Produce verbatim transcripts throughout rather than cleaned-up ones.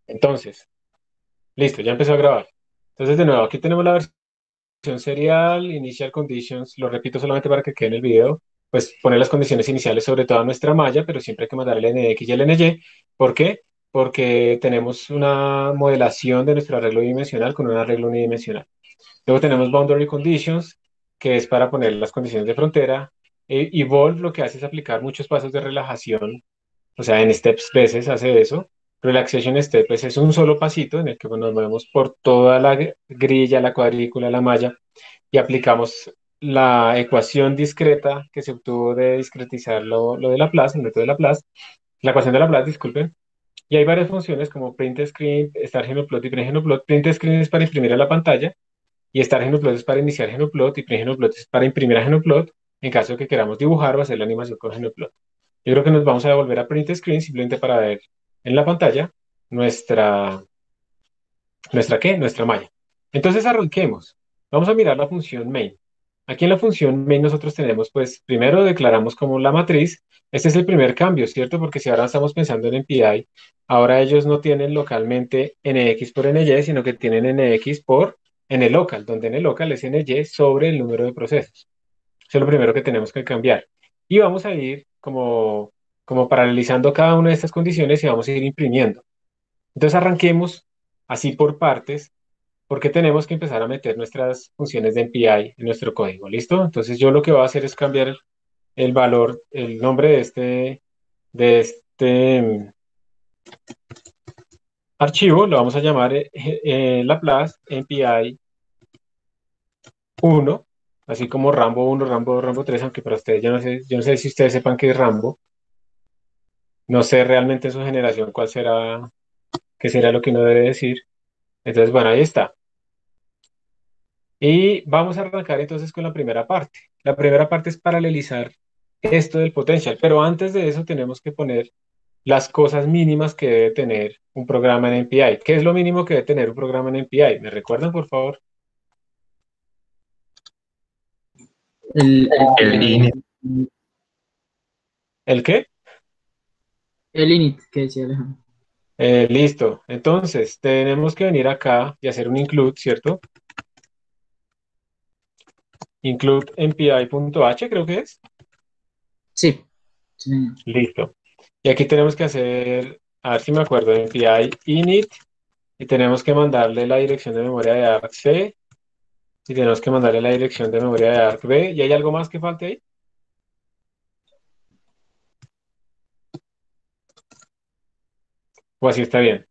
Entonces, listo, ya empezó a grabar. Entonces, de nuevo, aquí tenemos la versión serial, initial conditions, lo repito solamente para que quede en el video, pues poner las condiciones iniciales sobre toda nuestra malla, pero siempre hay que mandar el N X y el N Y. ¿Por qué? Porque tenemos una modelación de nuestro arreglo bidimensional con un arreglo unidimensional. Luego tenemos boundary conditions, que es para poner las condiciones de frontera. E- Evolve lo que hace es aplicar muchos pasos de relajación, o sea, en steps veces hace eso. Relaxation step pues, es un solo pasito en el que nos movemos por toda la gr- grilla, la cuadrícula, la malla y aplicamos la ecuación discreta que se obtuvo de discretizar lo, lo de Laplace, el método de Laplace, la ecuación de Laplace, disculpen. Y hay varias funciones como print screen, start genoplot y print genoplot. Print screen es para imprimir a la pantalla y start genoplot es para iniciar genoplot y print genoplot es para imprimir a genoplot en caso de que queramos dibujar o hacer la animación con genoplot. Yo creo que nos vamos a devolver a print screen simplemente para ver en la pantalla nuestra, nuestra ¿qué? Nuestra malla. Entonces arranquemos. Vamos a mirar la función main. Aquí en la función main nosotros tenemos, pues, primero declaramos como la matriz. Este es el primer cambio, ¿cierto? Porque si ahora estamos pensando en M P I, ahora ellos no tienen localmente Nx por Ny, sino que tienen Nx por Nlocal, donde Nlocal es Ny sobre el número de procesos. Eso es lo primero que tenemos que cambiar. Y vamos a ir como, como paralelizando cada una de estas condiciones y vamos a ir imprimiendo. Entonces arranquemos así por partes, porque tenemos que empezar a meter nuestras funciones de M P I en nuestro código. ¿Listo? Entonces yo lo que voy a hacer es cambiar el valor, el nombre de este, de este mm, archivo, lo vamos a llamar eh, eh, Laplace M P I uno, así como Rambo uno, Rambo dos, Rambo tres, aunque para ustedes yo no sé, yo no sé si ustedes sepan qué es Rambo. No sé realmente su generación cuál será, qué será lo que uno debe decir. Entonces, bueno, ahí está. Y vamos a arrancar entonces con la primera parte. La primera parte es paralelizar esto del potential, pero antes de eso tenemos que poner las cosas mínimas que debe tener un programa en M P I. ¿Qué es lo mínimo que debe tener un programa en M P I? ¿Me recuerdan, por favor? El, el, El init, ¿El qué? el init que decía Alejandro. Eh, listo. Entonces, tenemos que venir acá y hacer un include, ¿cierto? Include M P I.h, creo que es. Sí, sí, señor. Listo. Y aquí tenemos que hacer, a ver si me acuerdo, M P I init y tenemos que mandarle la dirección de memoria de argc y tenemos que mandarle la dirección de memoria de argb. ¿Y hay algo más que falte ahí? O así está bien.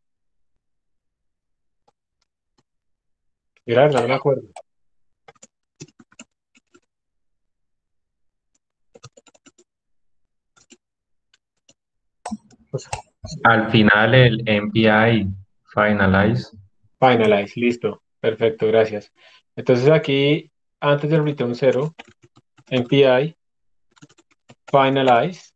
Yo la verdad no me acuerdo. Pues, al final el M P I finalize. finalize, listo. Perfecto, gracias. Entonces aquí, antes del return cero, M P I, finalize,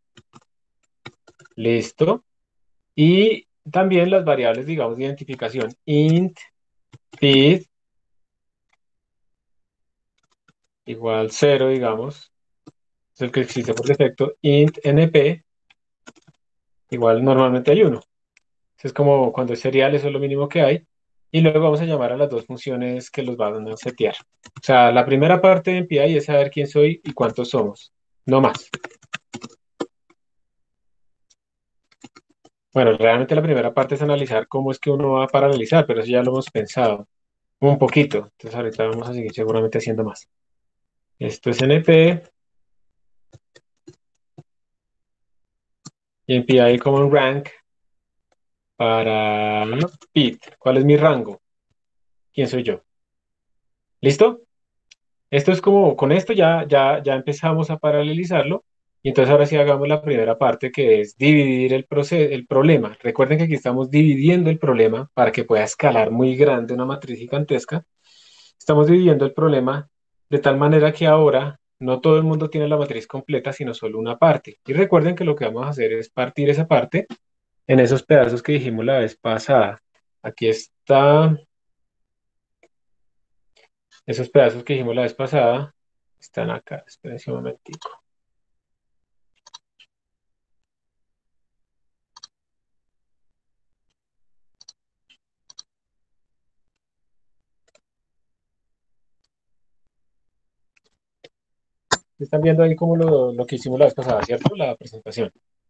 listo. Y también las variables, digamos, de identificación. Int, feed, igual cero, digamos. Es el que existe por defecto. Int, np, igual normalmente hay uno. Es como cuando es serial, eso es lo mínimo que hay. Y luego vamos a llamar a las dos funciones que los van a setear. O sea, la primera parte de M P I es saber quién soy y cuántos somos. No más. Bueno, realmente la primera parte es analizar cómo es que uno va a paralelizar, pero eso ya lo hemos pensado un poquito. Entonces ahorita vamos a seguir seguramente haciendo más. Esto es N P y M P I Common Rank para Pit. ¿Cuál es mi rango? ¿Quién soy yo? ¿Listo? Esto es como, con esto ya, ya, ya empezamos a paralelizarlo. Y entonces ahora sí hagamos la primera parte que es dividir el, proce- el problema. Recuerden que aquí estamos dividiendo el problema para que pueda escalar muy grande una matriz gigantesca. Estamos dividiendo el problema de tal manera que ahora no todo el mundo tiene la matriz completa, sino solo una parte. Y recuerden que lo que vamos a hacer es partir esa parte en esos pedazos que dijimos la vez pasada. Aquí está, esos pedazos que dijimos la vez pasada están acá. Espérense un momentico. Están viendo ahí como lo, lo que hicimos la vez pasada, ¿cierto? La presentación.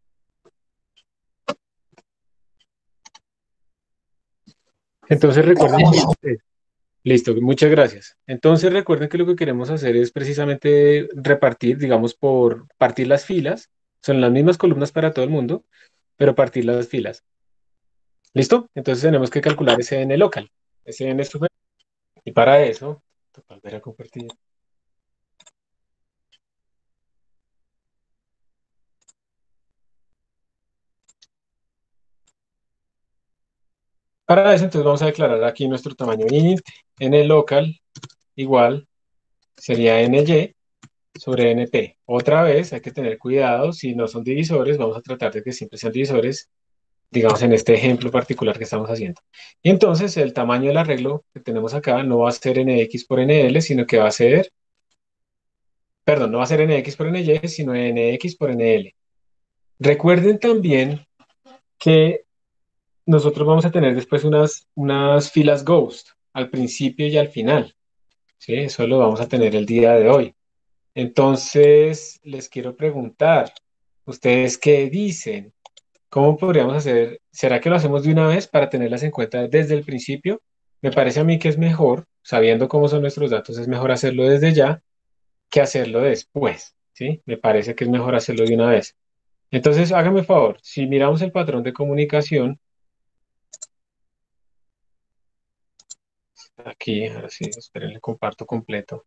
Entonces recuerden que... Listo, muchas gracias. Entonces recuerden que lo que queremos hacer es precisamente repartir, digamos, por partir las filas. Son las mismas columnas para todo el mundo, pero partir las filas. ¿Listo? Entonces tenemos que calcular ese n local. Ese n super. Y para eso, toca volver a compartir. Para eso, entonces vamos a declarar aquí nuestro tamaño int, n local igual sería ny sobre np. Otra vez hay que tener cuidado, si no son divisores, vamos a tratar de que siempre sean divisores, digamos en este ejemplo particular que estamos haciendo. Y entonces el tamaño del arreglo que tenemos acá no va a ser nx por nl, sino que va a ser, perdón, no va a ser nx por ny, sino nx por nl. Recuerden también que nosotros vamos a tener después unas, unas filas ghost al principio y al final. ¿Sí? Eso lo vamos a tener el día de hoy. Entonces, les quiero preguntar, ¿ustedes qué dicen? ¿Cómo podríamos hacer? ¿Será que lo hacemos de una vez para tenerlas en cuenta desde el principio? Me parece a mí que es mejor, sabiendo cómo son nuestros datos, es mejor hacerlo desde ya que hacerlo después, ¿sí? Me parece que es mejor hacerlo de una vez. Entonces, hágame un favor, si miramos el patrón de comunicación, aquí, ahora sí, esperen, le comparto completo.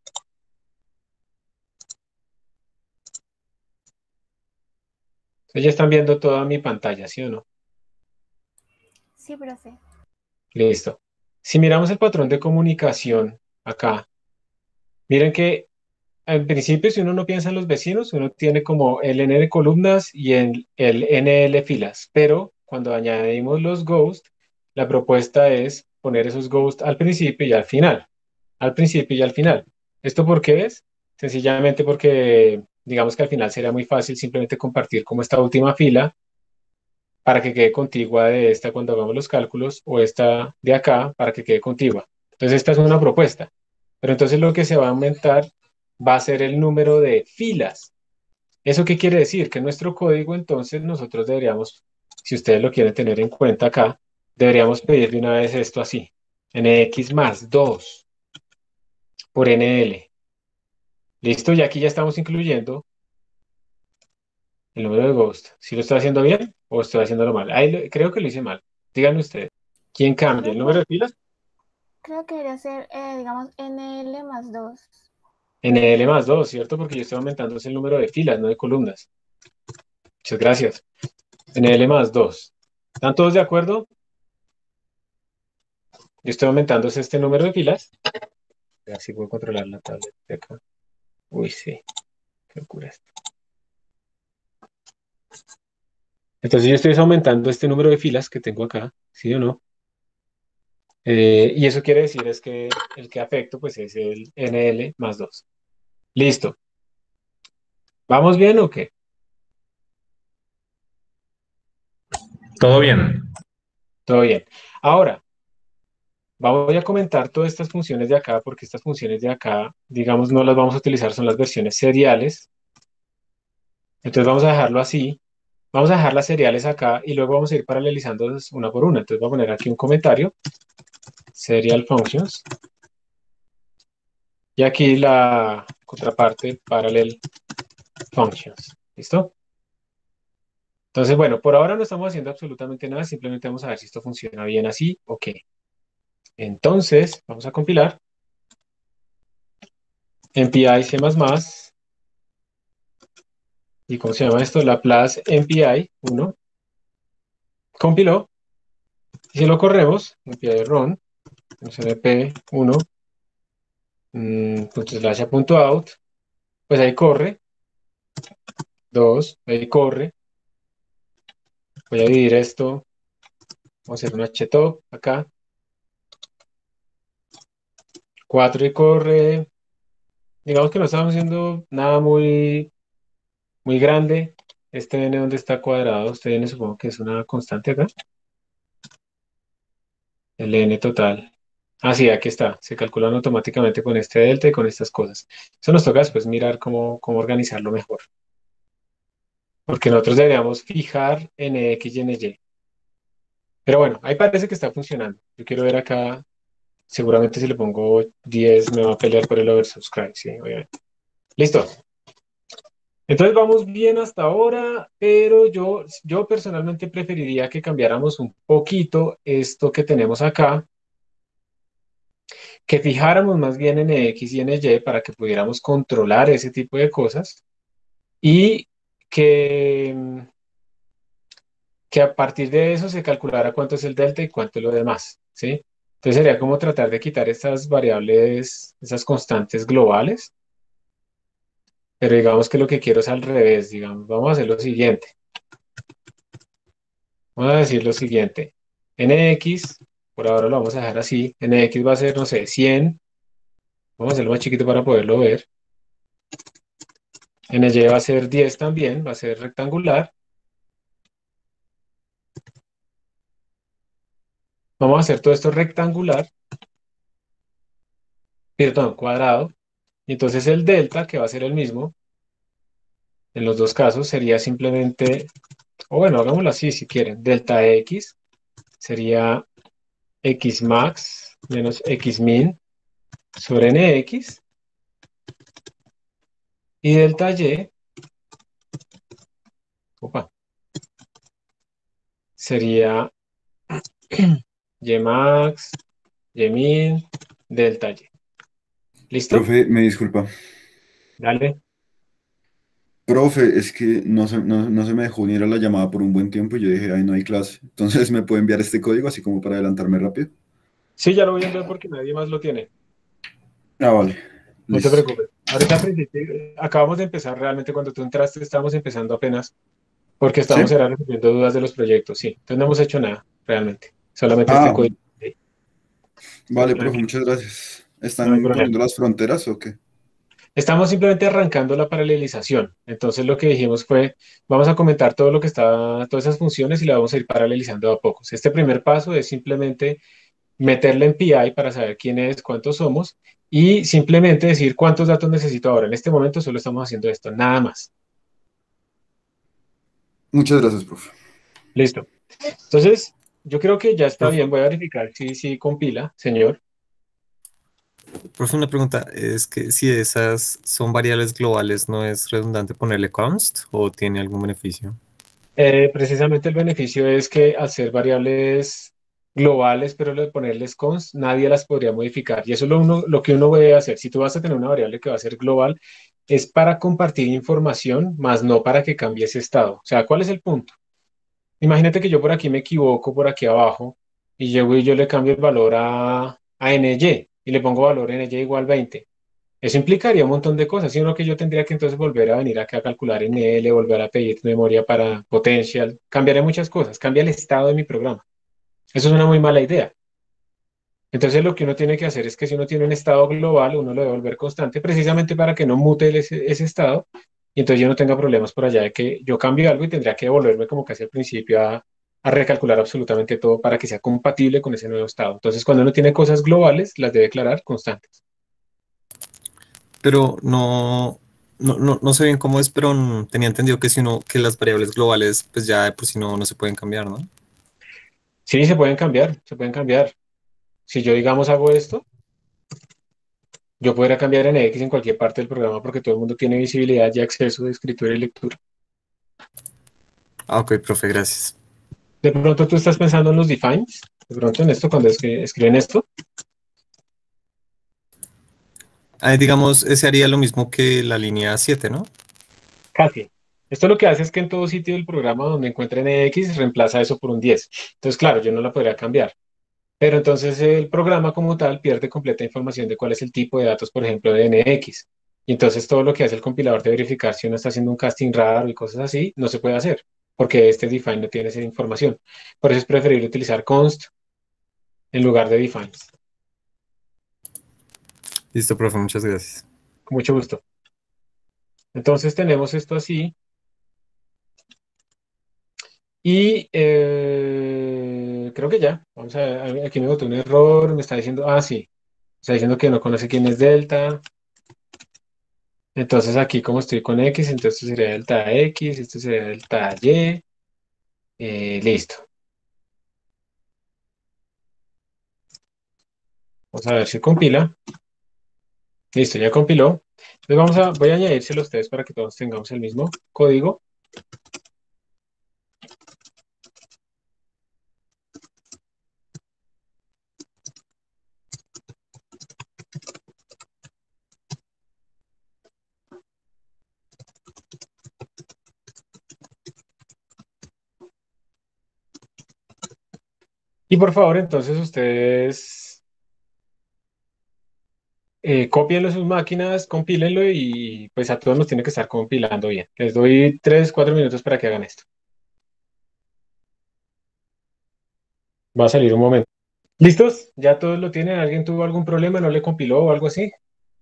Ustedes ya están viendo toda mi pantalla, ¿sí o no? Sí, profe. Listo. Si miramos el patrón de comunicación acá, miren que en principio, si uno no piensa en los vecinos, uno tiene como el n de columnas y el, el n l filas, pero cuando añadimos los ghosts, la propuesta es poner esos ghosts al principio y al final. Al principio y al final. ¿Esto por qué es? Sencillamente porque digamos que al final sería muy fácil simplemente compartir como esta última fila para que quede contigua de esta cuando hagamos los cálculos o esta de acá para que quede contigua. Entonces esta es una propuesta. Pero entonces lo que se va a aumentar va a ser el número de filas. ¿Eso qué quiere decir? Que nuestro código entonces nosotros deberíamos, si ustedes lo quieren tener en cuenta acá, deberíamos pedir de una vez esto así. Nx más dos por nl. Listo, y aquí ya estamos incluyendo el número de ghost. ¿Si lo estoy haciendo bien o estoy haciéndolo mal? Ahí lo- creo que lo hice mal. Díganme ustedes. ¿Quién cambia? ¿El número de filas? Creo que debería ser, eh, digamos, N L más dos. Nl más dos, ¿cierto? Porque yo estoy aumentando el número de filas, no de columnas. Muchas gracias. Nl más dos. ¿Están todos de acuerdo? Yo estoy aumentando este número de filas. A ver si puedo controlar la tablet de acá. Uy, sí. Qué locura esto. Entonces yo estoy aumentando este número de filas que tengo acá, ¿sí o no? Eh, y eso quiere decir es que el que afecto pues es el Nl más dos. Listo. ¿Vamos bien o qué? Todo bien. Todo bien. Ahora, voy a comentar todas estas funciones de acá porque estas funciones de acá, digamos, no las vamos a utilizar, son las versiones seriales. Entonces vamos a dejarlo así. Vamos a dejar las seriales acá y luego vamos a ir paralelizando una por una. Entonces voy a poner aquí un comentario. Serial functions. Y aquí la contraparte parallel functions. ¿Listo? Entonces, bueno, por ahora no estamos haciendo absolutamente nada. Simplemente vamos a ver si esto funciona bien así o qué. Entonces, vamos a compilar. M P I C++. ¿Y cómo se llama esto? Laplace M P I uno. Compiló. Y si lo corremos, M P I run, M P uno, mm, punto slash a punto out, pues ahí corre. dos, ahí corre. Voy a dividir esto. Vamos a hacer un htop acá. cuatro y corre. Digamos que no estamos haciendo nada muy, muy grande. Este n donde está cuadrado, este n supongo que es una constante acá. El n total. Ah, sí, aquí está. Se calculan automáticamente con este delta y con estas cosas. Eso nos toca después mirar cómo, cómo organizarlo mejor. Porque nosotros deberíamos fijar N X y N Y. Pero bueno, ahí parece que está funcionando. Yo quiero ver acá. Seguramente si le pongo diez me va a pelear por el oversubscribe. Sí, obviamente. Listo. Entonces vamos bien hasta ahora, pero yo, yo personalmente preferiría que cambiáramos un poquito esto que tenemos acá, que fijáramos más bien en X y en Y para que pudiéramos controlar ese tipo de cosas y que, que a partir de eso se calculara cuánto es el delta y cuánto es lo demás, ¿sí? Entonces sería como tratar de quitar estas variables, esas constantes globales, pero digamos que lo que quiero es al revés, digamos, vamos a hacer lo siguiente. Vamos a decir lo siguiente. Nx, por ahora lo vamos a dejar así. Nx va a ser, no sé, cien. Vamos a hacerlo más chiquito para poderlo ver. Ny va a ser diez también, va a ser rectangular. Vamos a hacer todo esto rectangular, perdón, cuadrado. Y entonces el delta, que va a ser el mismo en los dos casos, sería simplemente, o bueno, hagámoslo así si quieren. Delta x sería x max menos x min sobre nx. Y delta y, opa, sería y max, y min, delta y. ¿Listo? Profe, me disculpa. Dale. Profe, es que no se, no, no se me dejó unir a la llamada por un buen tiempo y yo dije, ay, no hay clase. Entonces, ¿me puede enviar este código así como para adelantarme rápido? Sí, ya lo voy a enviar porque nadie más lo tiene. Ah, vale. No te Listo. preocupes. Ahorita al principio, eh, acabamos de empezar realmente cuando tú entraste, estábamos empezando apenas porque ¿Sí? estábamos era resolviendo dudas de los proyectos. Sí, entonces no hemos hecho nada realmente. Solamente este Ah, código. Sí, entonces, vale, profe, tranquilo, muchas gracias. no hay ¿Están problema. poniendo las fronteras o qué? Estamos simplemente arrancando la paralelización. Entonces lo que dijimos fue, vamos a comentar todo lo que está, todas esas funciones y la vamos a ir paralelizando a pocos. Este primer paso es simplemente meterle en P I para saber quién es, cuántos somos y simplemente decir cuántos datos necesito ahora. En este momento solo estamos haciendo esto, nada más. Muchas gracias, profe. Listo. Entonces, yo creo que ya está Profe, bien. Voy a verificar si, si compila, señor. profe, una pregunta, es que si esas son variables globales, ¿no es redundante ponerle const o tiene algún beneficio? Eh, precisamente el beneficio es que al ser variables globales, pero lo de ponerles const, nadie las podría modificar. Y eso es lo, uno, lo que uno debe hacer. Si tú vas a tener una variable que va a ser global, es para compartir información, más no para que cambie ese estado. O sea, ¿cuál es el punto? Imagínate que yo por aquí me equivoco, por aquí abajo, y llego y yo le cambio el valor a, a N Y y le pongo valor N Y igual veinte. Eso implicaría un montón de cosas, sino que yo tendría que entonces volver a venir acá a calcular N L, volver a pedir memoria para potential, cambiaría muchas cosas, cambia el estado de mi programa. Eso es una muy mala idea. Entonces lo que uno tiene que hacer es que si uno tiene un estado global, uno lo debe volver constante precisamente para que no mute el- ese, ese estado y entonces yo no tenga problemas por allá de que yo cambio algo y tendría que devolverme como casi al principio a, a recalcular absolutamente todo para que sea compatible con ese nuevo estado. Entonces cuando uno tiene cosas globales, las debe declarar constantes. Pero no, no, no, no sé bien cómo es, pero mm, tenía entendido que si uno, que las variables globales, pues ya de por sí no, no se pueden cambiar, ¿no? Sí, se pueden cambiar, se pueden cambiar. Si yo, digamos, hago esto, yo podría cambiar en X en cualquier parte del programa porque todo el mundo tiene visibilidad y acceso de escritura y lectura. Ah, ok, profe, gracias. De pronto tú estás pensando en los defines, de pronto en esto, cuando escri- escriben esto. Ah, digamos, ese haría lo mismo que la línea siete, ¿no? Casi. Esto lo que hace es que en todo sitio del programa donde encuentren X, reemplaza eso por un diez. Entonces, claro, yo no la podría cambiar. Pero entonces el programa como tal pierde completa información de cuál es el tipo de datos, por ejemplo, de N X. Y entonces todo lo que hace el compilador de verificar si uno está haciendo un casting raro y cosas así, no se puede hacer, porque este define no tiene esa información. Por eso es preferible utilizar const en lugar de defines. Listo, profe, muchas gracias. Con mucho gusto. Entonces tenemos esto así. Y, eh, creo que ya. Vamos a ver, aquí me botó un error, me está diciendo, ah, sí, está diciendo que no conoce quién es delta. Entonces aquí como estoy con X, entonces esto sería delta X, esto sería delta Y, eh, listo. Vamos a ver si compila. Listo, ya compiló. Entonces vamos a, voy a añadírselo a ustedes para que todos tengamos el mismo código. Y por favor, entonces ustedes eh, cópienlo en sus máquinas, compílenlo y pues a todos nos tiene que estar compilando bien. Les doy tres, cuatro minutos para que hagan esto. Va a salir un momento. ¿Listos? ¿Ya todos lo tienen? ¿Alguien tuvo algún problema? ¿No le compiló o algo así?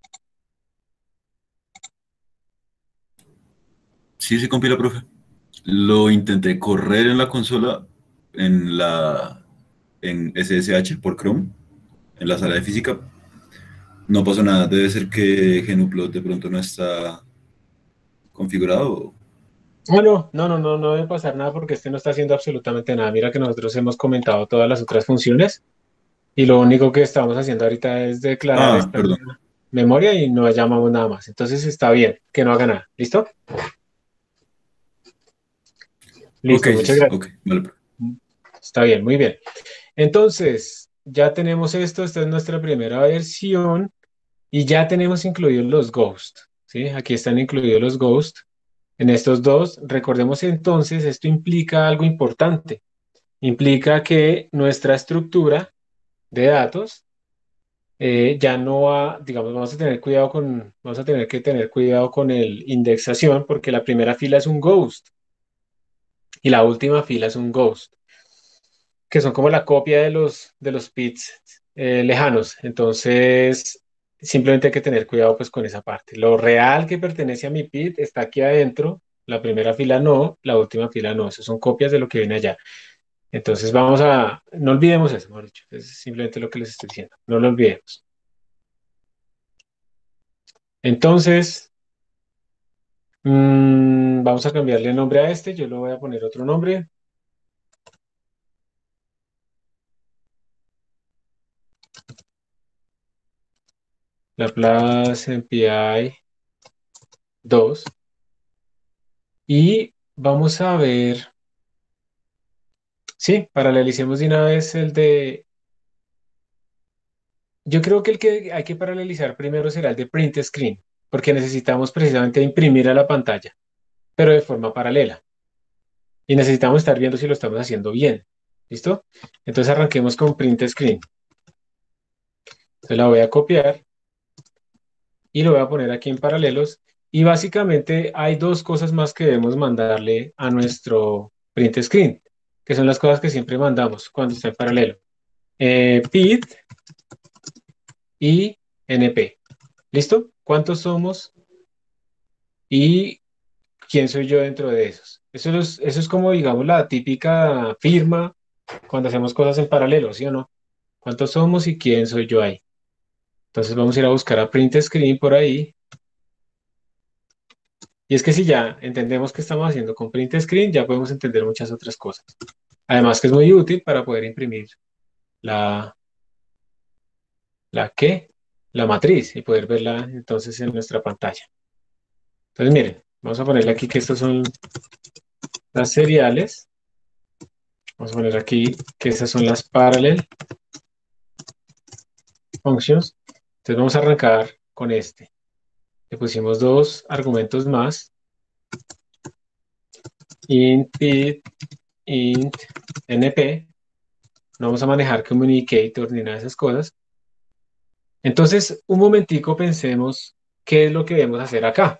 Sí, sí compila, profe. Lo intenté correr en la consola, en la en S S H por Chrome, en la sala de física. No pasó nada. Debe ser que GnuPlot de pronto no está configurado. Ah, no, no, no, no, no debe pasar nada porque este no está haciendo absolutamente nada. Mira que nosotros hemos comentado todas las otras funciones y lo único que estamos haciendo ahorita es declarar Ah, esta perdón. memoria y no llamamos nada más. Entonces está bien, que no haga nada. ¿Listo? Ok, Listo, sí, muchas sí, gracias. ok, vale, profe. Está bien, muy bien. Entonces, ya tenemos esto, esta es nuestra primera versión y ya tenemos incluidos los ghost, ¿sí? Aquí están incluidos los ghost. En estos dos, recordemos entonces, esto implica algo importante. Implica que nuestra estructura de datos eh, ya no va, digamos, vamos a tener cuidado con, vamos a tener que tener cuidado con el indexación porque la primera fila es un ghost y la última fila es un ghost, que son como la copia de los, de los bits eh, lejanos. Entonces, simplemente hay que tener cuidado pues con esa parte. Lo real que pertenece a mi bit está aquí adentro, la primera fila no, la última fila no. Esas son copias de lo que viene allá. Entonces vamos a, no olvidemos eso, mejor dicho, es simplemente lo que les estoy diciendo, no lo olvidemos. Entonces, mmm, vamos a cambiarle nombre a este, yo le voy a poner otro nombre. Laplace M P I dos. Y vamos a ver, sí, paralelicemos de una vez el de, yo creo que el que hay que paralelizar primero será el de print screen, porque necesitamos precisamente imprimir a la pantalla, pero de forma paralela. Y necesitamos estar viendo si lo estamos haciendo bien. ¿Listo? Entonces arranquemos con print screen. Entonces la voy a copiar y lo voy a poner aquí en paralelos. Y básicamente hay dos cosas más que debemos mandarle a nuestro print screen, que son las cosas que siempre mandamos cuando está en paralelo. Eh, pid y np. ¿Listo? ¿Cuántos somos? Y quién soy yo dentro de esos. Eso es, eso es como, digamos, la típica firma cuando hacemos cosas en paralelo, ¿sí o no? ¿Cuántos somos y quién soy yo ahí? Entonces vamos a ir a buscar a print screen por ahí. Y es que si ya entendemos qué estamos haciendo con print screen, ya podemos entender muchas otras cosas. Además que es muy útil para poder imprimir la, la ¿qué? La matriz y poder verla entonces en nuestra pantalla. Entonces miren, vamos a ponerle aquí que estos son las seriales. Vamos a poner aquí que esas son las parallel functions. Entonces vamos a arrancar con este. Le pusimos dos argumentos más. Int, pid, int, np. No vamos a manejar communicator ni nada de esas cosas. Entonces, un momentico pensemos qué es lo que debemos hacer acá.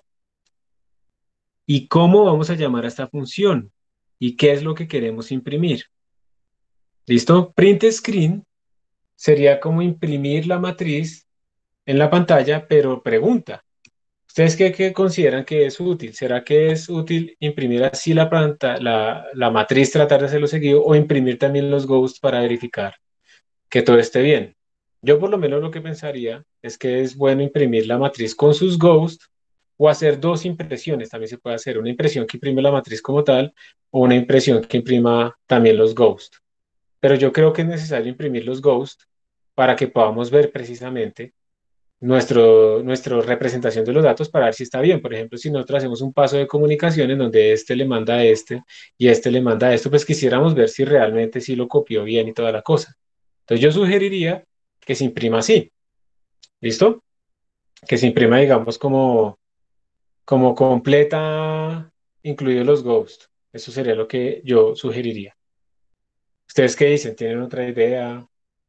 Y cómo vamos a llamar a esta función. Y qué es lo que queremos imprimir. ¿Listo? Print screen sería como imprimir la matriz en la pantalla, pero pregunta. ¿Ustedes qué, qué consideran que es útil? ¿Será que es útil imprimir así la, planta, la, la matriz, tratar de hacerlo seguido o imprimir también los ghosts para verificar que todo esté bien? Yo por lo menos lo que pensaría es que es bueno imprimir la matriz con sus ghosts o hacer dos impresiones. También se puede hacer una impresión que imprime la matriz como tal o una impresión que imprima también los ghosts. Pero yo creo que es necesario imprimir los ghosts para que podamos ver precisamente nuestro, nuestra representación de los datos para ver si está bien. Por ejemplo, si nosotros hacemos un paso de comunicación en donde este le manda a este y este le manda a esto, pues quisiéramos ver si realmente sí lo copió bien y toda la cosa. Entonces yo sugeriría que se imprima así, ¿listo? Que se imprima, digamos, como, como completa, incluidos los ghosts. Eso sería lo que yo sugeriría. ¿Ustedes qué dicen? ¿Tienen otra idea?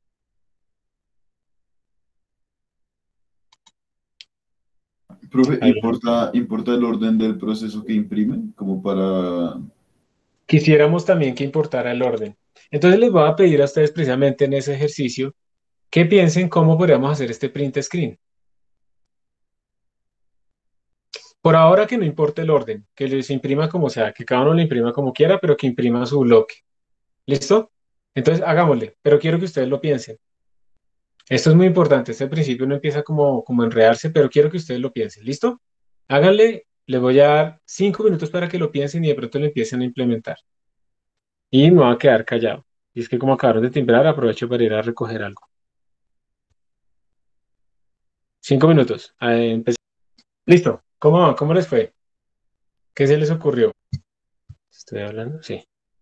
Profe, Ahí. ¿importa, importa el orden del proceso que imprime? Como para... Quisiéramos también que importara el orden. Entonces les voy a pedir a ustedes precisamente en ese ejercicio que piensen cómo podríamos hacer este print screen. Por ahora que no importe el orden, que les imprima como sea, que cada uno lo imprima como quiera, pero que imprima su bloque. ¿Listo? Entonces hagámosle, pero quiero que ustedes lo piensen. Esto es muy importante, este principio no empieza como, como a enredarse, pero quiero que ustedes lo piensen. ¿Listo? Háganle, les voy a dar cinco minutos para que lo piensen y de pronto lo empiecen a implementar. Y me voy a quedar callado. Y es que como acabaron de timbrar, aprovecho para ir a recoger algo. Cinco minutos. Eh, empecé. Listo. ¿Cómo va? ¿Cómo les fue? ¿Qué se les ocurrió? ¿Estoy hablando? Sí.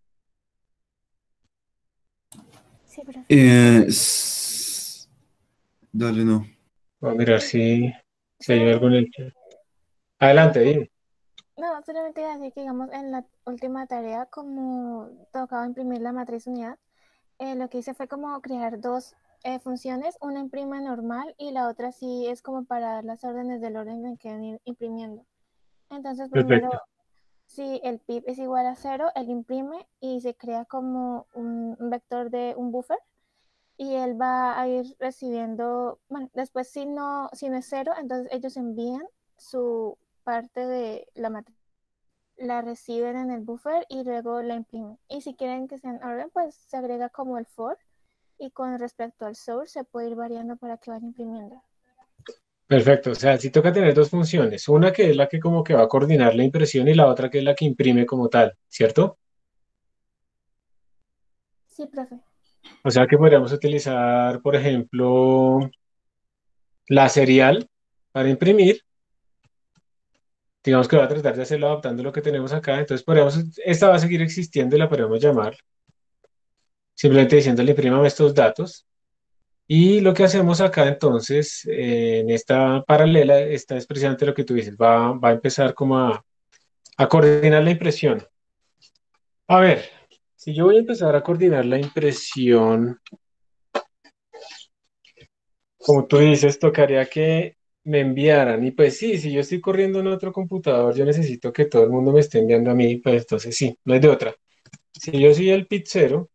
Sí, profe. Eh, s- Dale, no. Voy a mirar si, si hay algo en Solamente, el chat. Adelante, dime. no, solamente iba a decir que, digamos, en la última tarea, como tocaba imprimir la matriz unidad, eh, lo que hice fue como crear dos eh, funciones, una imprime normal y la otra sí es como para dar las órdenes del orden en que van a ir imprimiendo. Entonces, primero, Perfecto. si el pip es igual a cero, él imprime y se crea como un, un vector de un buffer y él va a ir recibiendo, bueno, después si no, si no es cero, entonces ellos envían su parte de la matriz, la reciben en el buffer y luego la imprimen. Y si quieren que sea en orden, pues se agrega como el for y con respecto al source se puede ir variando para que vayan imprimiendo. Perfecto. O sea, sí toca tener dos funciones. Una que es la que como que va a coordinar la impresión y la otra que es la que imprime como tal, ¿cierto? Sí, profe. O sea que podríamos utilizar, por ejemplo, la serial para imprimir. Digamos que va a tratar de hacerlo adaptando lo que tenemos acá. Entonces podríamos, esta va a seguir existiendo y la podemos llamar simplemente diciéndole imprímame estos datos. Y lo que hacemos acá entonces, eh, en esta paralela, esta es precisamente lo que tú dices, va, va a empezar como a, a coordinar la impresión. A ver, si yo voy a empezar a coordinar la impresión, como tú dices, tocaría que me enviaran. Y pues sí, si yo estoy corriendo en otro computador, yo necesito que todo el mundo me esté enviando a mí, pues entonces sí, no hay de otra. Si yo soy el pit cero,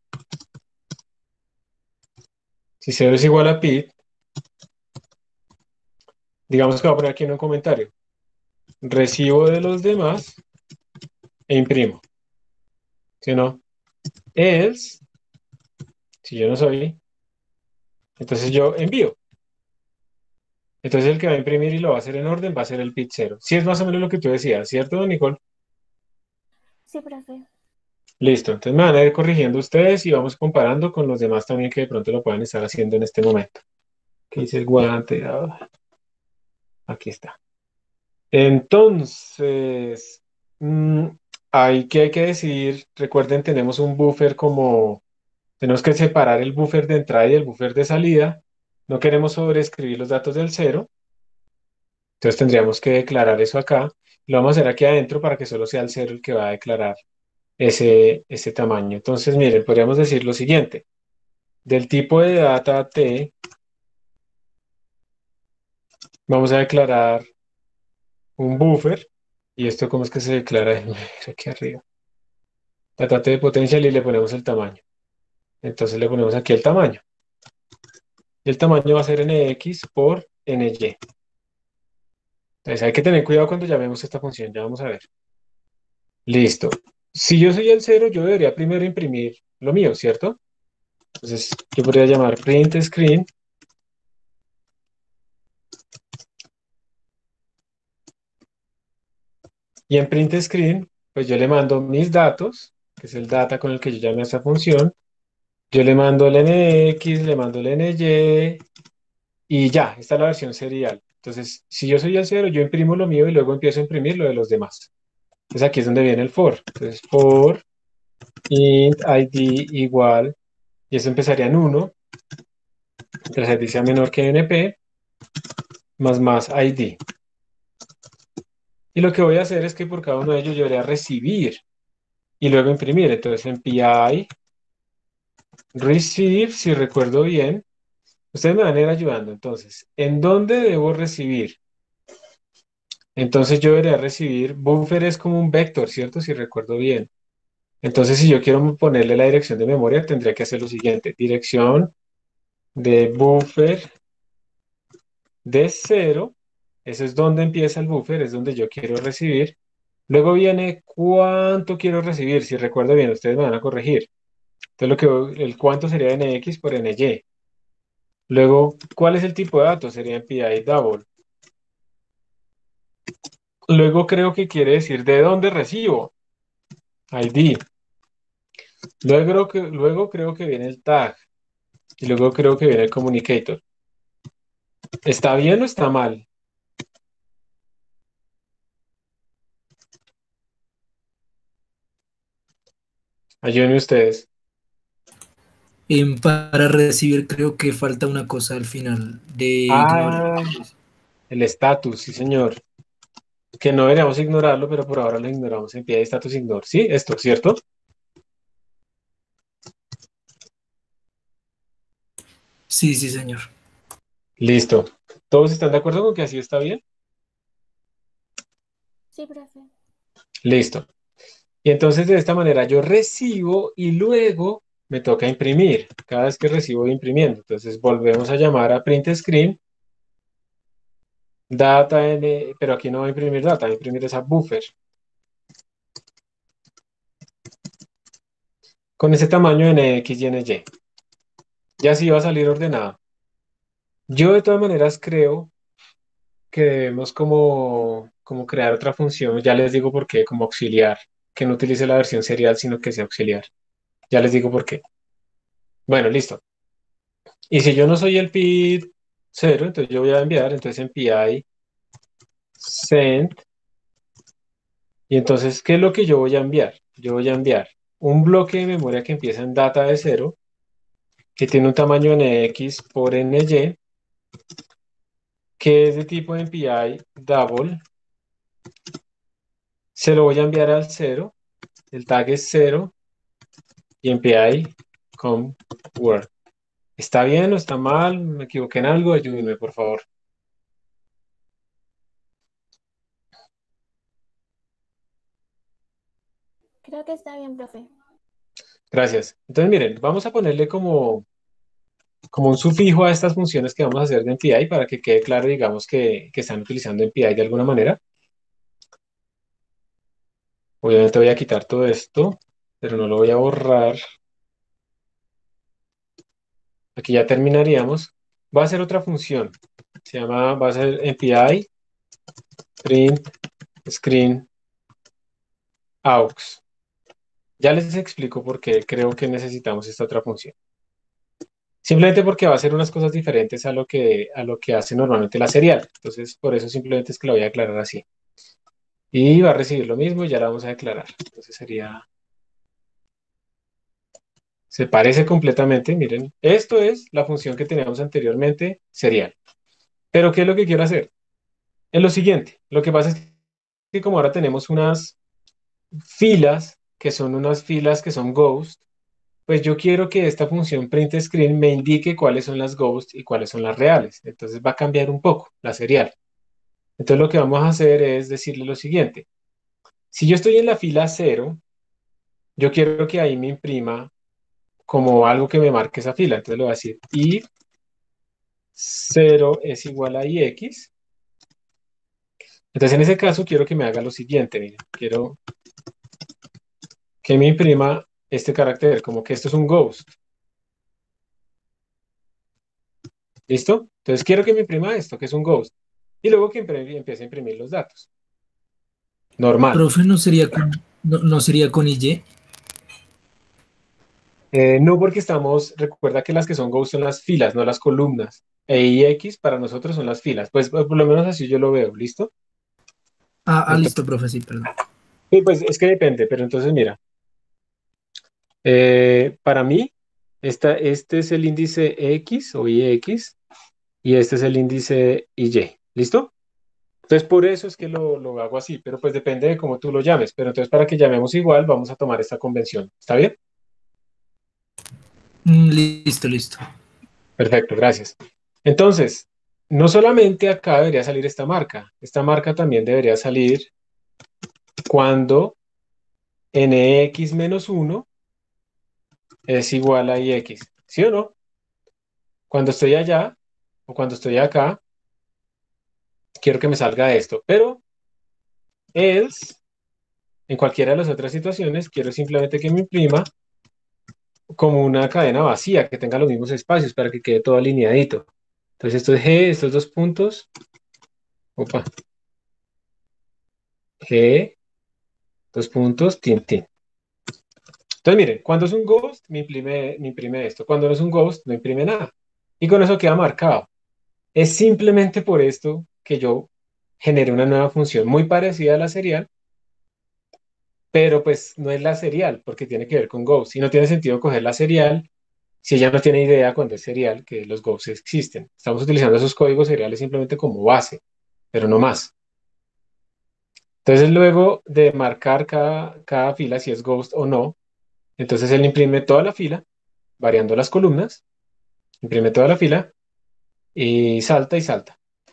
si cero es igual a pit, digamos que voy a poner aquí en un comentario, recibo de los demás e imprimo. ¿Sí o no? Else, si yo no soy, entonces yo envío. Entonces el que va a imprimir y lo va a hacer en orden va a ser el pit cero. Sí es más o menos lo que tú decías, ¿cierto, Nicole? Sí, profe. Listo, entonces me van a ir corrigiendo ustedes y vamos comparando con los demás también que de pronto lo puedan estar haciendo en este momento. ¿Qué dice el guante? Ah, aquí está. Entonces, mm, hay que hay que decidir, recuerden, tenemos un buffer como, tenemos que separar el buffer de entrada y el buffer de salida. No queremos sobreescribir los datos del cero, entonces tendríamos que declarar eso acá. Lo vamos a hacer aquí adentro para que solo sea el cero el que va a declarar ese, ese tamaño. Entonces, miren, podríamos decir lo siguiente. Del tipo de data T, vamos a declarar un buffer. ¿Y esto cómo es que se declara? Aquí arriba. Data T de potencial y le ponemos el tamaño. Entonces le ponemos aquí el tamaño. Y el tamaño va a ser N X por N Y. Entonces hay que tener cuidado cuando llamemos esta función, ya vamos a ver. Listo. Si yo soy el cero, yo debería primero imprimir lo mío, ¿cierto? Entonces yo podría llamar print screen. Y en print screen, pues yo le mando mis datos, que es el data con el que yo llamé a esta función. Yo le mando el N X, le mando el N Y y ya, esta es la versión serial. Entonces, si yo soy el cero, yo imprimo lo mío y luego empiezo a imprimir lo de los demás. Entonces aquí es donde viene el for. Entonces, for int id igual, y eso empezaría en uno, mientras id sea menor que np, más más id. Y lo que voy a hacer es que por cada uno de ellos yo voy a recibir y luego imprimir. Entonces en pi receive, si recuerdo bien, ustedes me van a ir ayudando. Entonces, ¿en dónde debo recibir? Entonces yo debería recibir, buffer es como un vector, ¿cierto? Si recuerdo bien. Entonces, si yo quiero ponerle la dirección de memoria, tendría que hacer lo siguiente. Dirección de buffer de cero. Eso es donde empieza el buffer, es donde yo quiero recibir. Luego viene cuánto quiero recibir. Si recuerdo bien, ustedes me van a corregir. Entonces, lo que, el cuánto sería nx por ny. Luego, ¿cuál es el tipo de datos? Sería en pi double. Luego creo que quiere decir de dónde recibo. id. Luego, que, luego creo que viene el tag. Y luego creo que viene el communicator. ¿Está bien o está mal? Ayúdenme ustedes. Em, para recibir creo que falta una cosa al final de ignorar. Ah, el status, sí señor. Que no deberíamos ignorarlo, pero por ahora lo ignoramos en pie de status ignore. Sí, esto, ¿cierto? Sí, sí, señor. Listo. ¿Todos están de acuerdo con que así está bien? Sí, profe. Listo. Y entonces de esta manera yo recibo y luego me toca imprimir. Cada vez que recibo voy imprimiendo. Entonces volvemos a llamar a print screen. Data n, pero aquí no va a imprimir data, va a imprimir esa buffer. Con ese tamaño nx y ny. Ya así va a salir ordenado. Yo de todas maneras creo que debemos como, como crear otra función. Ya les digo por qué, como auxiliar. Que no utilice la versión serial, sino que sea auxiliar. Ya les digo por qué. Bueno, listo. Y si yo no soy el pi cero, entonces yo voy a enviar, entonces en pi send. Y entonces, ¿qué es lo que yo voy a enviar? Yo voy a enviar un bloque de memoria que empieza en data de cero, que tiene un tamaño nx por ny, que es de tipo M P I double. Se lo voy a enviar al cero. El tag es cero. Y M P I com word. ¿Está bien o está mal? ¿Me equivoqué en algo? Ayúdenme, por favor. Creo que está bien, profe. Gracias. Entonces, miren, vamos a ponerle como, como un sufijo a estas funciones que vamos a hacer de M P I para que quede claro, digamos, que, que están utilizando M P I de alguna manera. Obviamente voy a quitar todo esto, pero no lo voy a borrar. Aquí ya terminaríamos. Va a ser otra función. Se llama, va a ser M P I print screen aux. Ya les explico por qué creo que necesitamos esta otra función. Simplemente porque va a hacer unas cosas diferentes a lo que, a lo que hace normalmente la serial. Entonces, por eso simplemente es que la voy a declarar así. Y va a recibir lo mismo y ya la vamos a declarar. Entonces sería... Se parece completamente. Miren, esto es la función que teníamos anteriormente, serial. Pero ¿qué es lo que quiero hacer? Es lo siguiente. Lo que pasa es que como ahora tenemos unas filas, que son unas filas que son ghost, pues yo quiero que esta función print screen me indique cuáles son las ghost y cuáles son las reales. Entonces va a cambiar un poco la serial. Entonces lo que vamos a hacer es decirle lo siguiente. Si yo estoy en la fila cero, yo quiero que ahí me imprima como algo que me marque esa fila. Entonces le voy a decir if cero es igual a ix. Entonces, en ese caso, quiero que me haga lo siguiente, miren, quiero que me imprima este carácter, como que esto es un ghost. ¿Listo? Entonces, quiero que me imprima esto, que es un ghost. Y luego que impre- empiece a imprimir los datos. Normal. Profe, no sería con, no, no sería con I Y. Eh, no porque estamos, recuerda que las que son ghost son las filas, no las columnas. E y X para nosotros son las filas. Pues por lo menos así yo lo veo, ¿listo? Ah, ah, Entonces, listo, profe, sí, perdón. sí, pues es que depende, pero entonces mira, eh, para mí, esta, este es el índice X o I X y este es el índice Y. ¿Listo? Entonces por eso es que lo, lo hago así, pero pues depende de cómo tú lo llames. Pero entonces para que llamemos igual, vamos a tomar esta convención. ¿Está bien? Mm, listo, listo. Perfecto, gracias. Entonces, no solamente acá debería salir esta marca, esta marca también debería salir cuando N X menos uno es igual a I X. ¿Sí o no? Cuando estoy allá o cuando estoy acá, quiero que me salga esto. Pero else, en cualquiera de las otras situaciones, quiero simplemente que me imprima como una cadena vacía, que tenga los mismos espacios para que quede todo alineadito. Entonces esto es G, estos dos puntos. Opa, G, dos puntos, tin, tin. Entonces, miren, cuando es un ghost, me imprime, me imprime esto. Cuando no es un ghost, no imprime nada. Y con eso queda marcado. Es simplemente por esto que yo generé una nueva función muy parecida a la serial, pero pues no es la serial, porque tiene que ver con ghosts. Y no tiene sentido coger la serial si ella no tiene idea cuando es serial que los ghosts existen. Estamos utilizando esos códigos seriales simplemente como base, pero no más. Entonces, luego de marcar cada, cada fila, si es ghost o no, entonces él imprime toda la fila, variando las columnas, imprime toda la fila y salta y salta.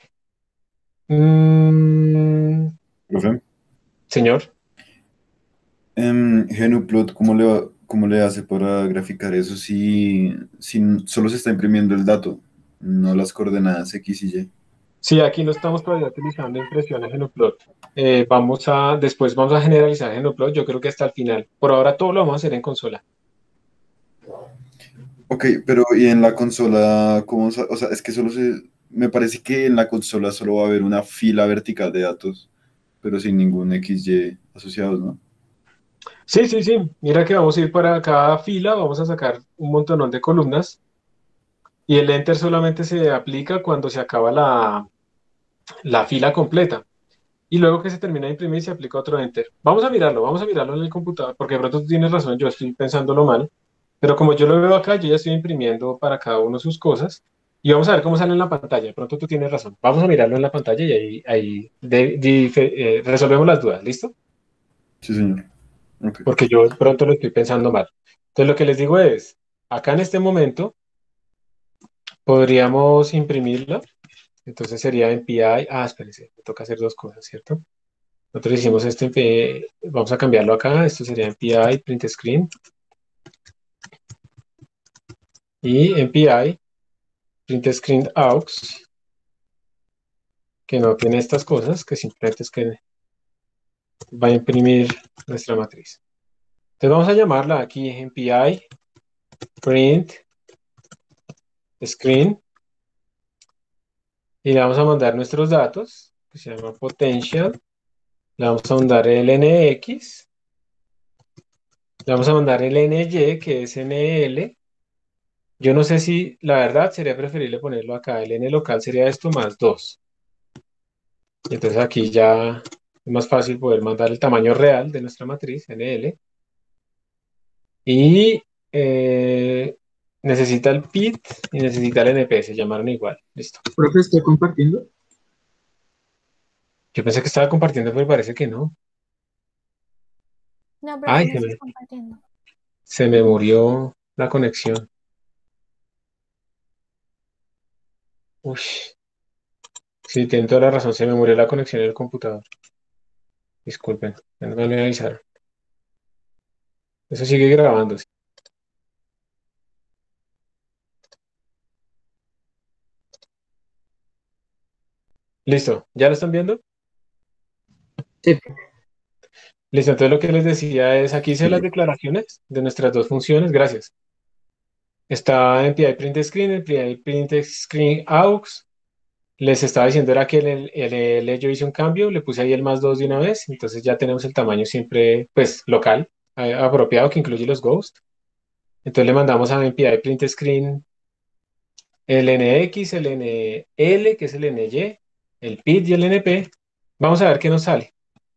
Mm, Profe, señor. em, GnuPlot, ¿cómo le, va- cómo le hace para graficar eso si, si solo se está imprimiendo el dato, no las coordenadas X y Y? Sí, aquí no estamos todavía utilizando impresiones GnuPlot. Eh, vamos a, después vamos a generalizar GnuPlot, yo creo que hasta el final. Por ahora todo lo vamos a hacer en consola. Ok, pero ¿y en la consola cómo? sa- O sea, es que solo se... Me parece que en la consola solo va a haber una fila vertical de datos, pero sin ningún X Y asociados, ¿no? Sí, sí, sí. Mira que vamos a ir para cada fila, vamos a sacar un montonón de columnas y el enter solamente se aplica cuando se acaba la, la fila completa. Y luego que se termina de imprimir se aplica otro enter. Vamos a mirarlo, vamos a mirarlo en el computador, porque de pronto tú tienes razón, yo estoy pensándolo mal, pero como yo lo veo acá, yo ya estoy imprimiendo para cada uno sus cosas y vamos a ver cómo sale en la pantalla. De pronto tú tienes razón. Vamos a mirarlo en la pantalla y ahí, ahí de- dife- eh, resolvemos las dudas, ¿listo? Sí, señor. Ok. Porque yo de pronto lo estoy pensando mal. Entonces lo que les digo es, acá en este momento podríamos imprimirlo, entonces sería en P I, ah, espérense, me toca hacer dos cosas, ¿cierto? Nosotros hicimos esto en P- vamos a cambiarlo acá, esto sería en P I, print screen, y en P I, print screen aux, que no tiene estas cosas, que simplemente es que va a imprimir nuestra matriz. Entonces vamos a llamarla aquí en P I, print screen, y le vamos a mandar nuestros datos, que se llama potential, le vamos a mandar el N X, le vamos a mandar el N Y, que es N L. Yo no sé si, la verdad, sería preferible ponerlo acá. El N local sería esto más dos. Entonces aquí ya es más fácil poder mandar el tamaño real de nuestra matriz, N L. Y eh, necesita el P I T y necesita el N P, se llamaron igual. Listo. Profe, estoy compartiendo. Yo pensé que estaba compartiendo, pero parece que no. No, profe, Ay, no se estás me, compartiendo. se me murió la conexión. Uy, sí, tiene toda la razón, se me murió la conexión en el computador. Disculpen, no me avisaron. Eso sigue grabando. Listo, ¿ya lo están viendo? Sí, Listo, entonces lo que les decía es, aquí hice las declaraciones de nuestras dos funciones, gracias. Está en P I print screen, en P I print screen aux. Les estaba diciendo era que el, el, el- yo hice un cambio, le puse ahí el más dos de una vez, entonces ya tenemos el tamaño siempre, pues, local, eh, apropiado, que incluye los ghosts. Entonces le mandamos a M P I print screen el N X, el N L, que es el N Y, el P I D y el N P. Vamos a ver qué nos sale.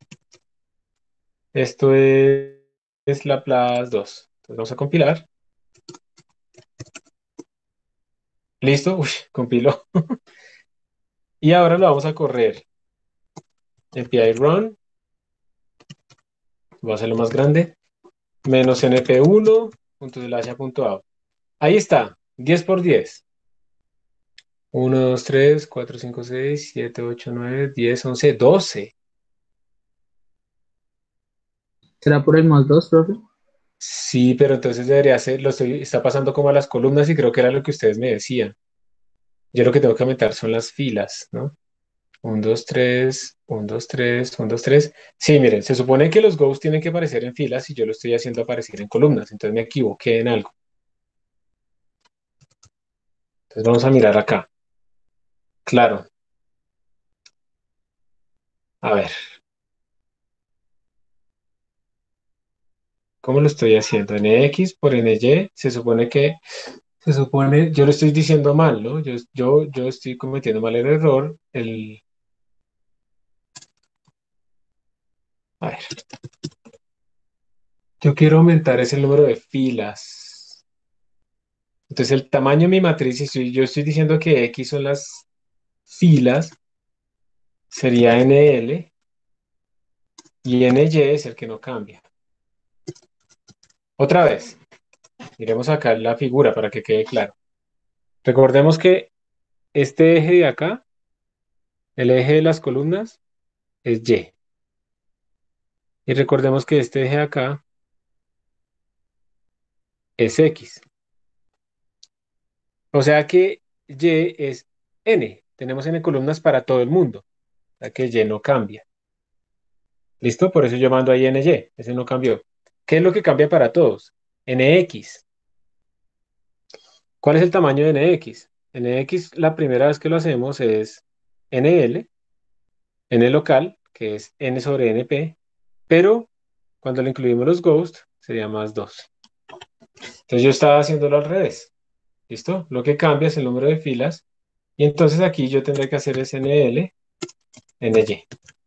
Esto es, es Laplace dos. Entonces vamos a compilar. Listo, uy, compiló. Y ahora lo vamos a correr. M P I run, voy a hacerlo más grande, menos N P uno, punto slash a punto out. Ahí está, diez por diez. uno, dos, tres, cuatro, cinco, seis, siete, ocho, nueve, diez, once, doce. ¿será por el más dos, profe? Sí, pero entonces debería ser, lo estoy, está pasando como a las columnas y creo que era lo que ustedes me decían. Yo lo que tengo que aumentar son las filas, ¿no? uno, dos, tres, uno, dos, tres, uno, dos, tres. Sí, miren, se supone que los goals tienen que aparecer en filas y yo lo estoy haciendo aparecer en columnas, entonces me equivoqué en algo. Entonces vamos a mirar acá. Claro. A ver, ¿cómo lo estoy haciendo? N X por N Y, se supone que, se supone, yo lo estoy diciendo mal, ¿no? Yo, yo, yo estoy cometiendo mal el error. El, a ver, yo quiero aumentar ese número de filas. Entonces el tamaño de mi matriz, si estoy- yo estoy diciendo que X son las filas, sería N L y N Y es el que no cambia. Otra vez, miremos acá la figura para que quede claro. Recordemos que este eje de acá, el eje de las columnas, es Y. Y recordemos que este eje de acá es X. O sea que Y es N. Tenemos N columnas para todo el mundo. O sea que Y no cambia. ¿Listo? Por eso yo mando ahí N Y. Ese no cambió. ¿Qué es lo que cambia para todos? N X. ¿Cuál es el tamaño de N X? N X, la primera vez que lo hacemos es N L, N local, que es N sobre N P, pero cuando le incluimos los ghosts, sería más dos. Entonces yo estaba haciéndolo al revés. ¿Listo? Lo que cambia es el número de filas. Y entonces aquí yo tendré que hacer es N L, N Y.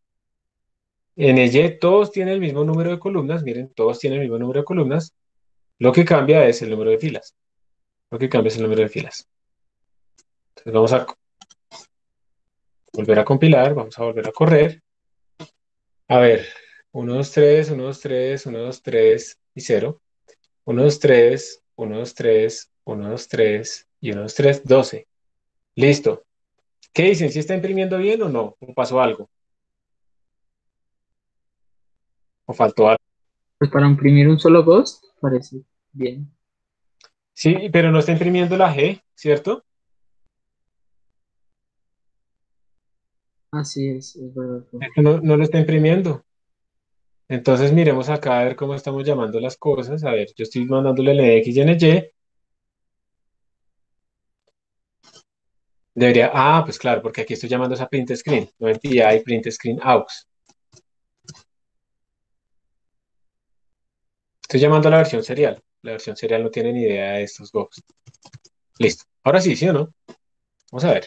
N Y todos tienen el mismo número de columnas. Miren, todos tienen el mismo número de columnas. Lo que cambia es el número de filas. Lo que cambia es el número de filas. Entonces vamos a volver a compilar. Vamos a volver a correr. A ver, uno, dos, tres, uno, dos, tres, uno, dos, tres y cero. uno, dos, tres, uno, dos, tres, uno, dos, tres y uno, dos, tres, doce. Listo. ¿Qué dicen? ¿Si está imprimiendo bien o no? ¿O pasó algo? ¿O faltó algo? Pues para imprimir un solo ghost, parece bien. Sí, pero no está imprimiendo la G, ¿cierto? Así es, es verdad, profe. Esto no, no lo está imprimiendo. Entonces miremos acá a ver cómo estamos llamando las cosas. A ver, yo estoy mandándole N X y N Y. Debería, ah, pues claro, porque aquí estoy llamando esa print screen, no en P I print screen aux. Estoy llamando a la versión serial. La versión serial no tiene ni idea de estos ghosts. Listo. Ahora sí, ¿sí o no? Vamos a ver.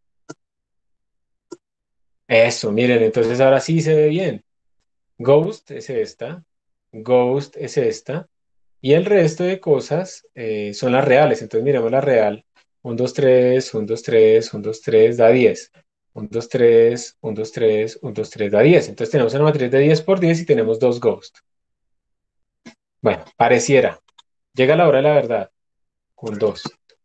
Eso, miren, entonces ahora sí se ve bien. Ghost es esta, Ghost es esta, y el resto de cosas eh, son las reales. Entonces miremos la real. uno, dos, tres, uno, dos, tres, uno, dos, tres da diez. uno, dos, tres, uno, dos, tres, uno, dos, tres da diez. Entonces tenemos una matriz de diez por diez y tenemos dos Ghosts. Bueno, pareciera. Llega la hora de la verdad con dos.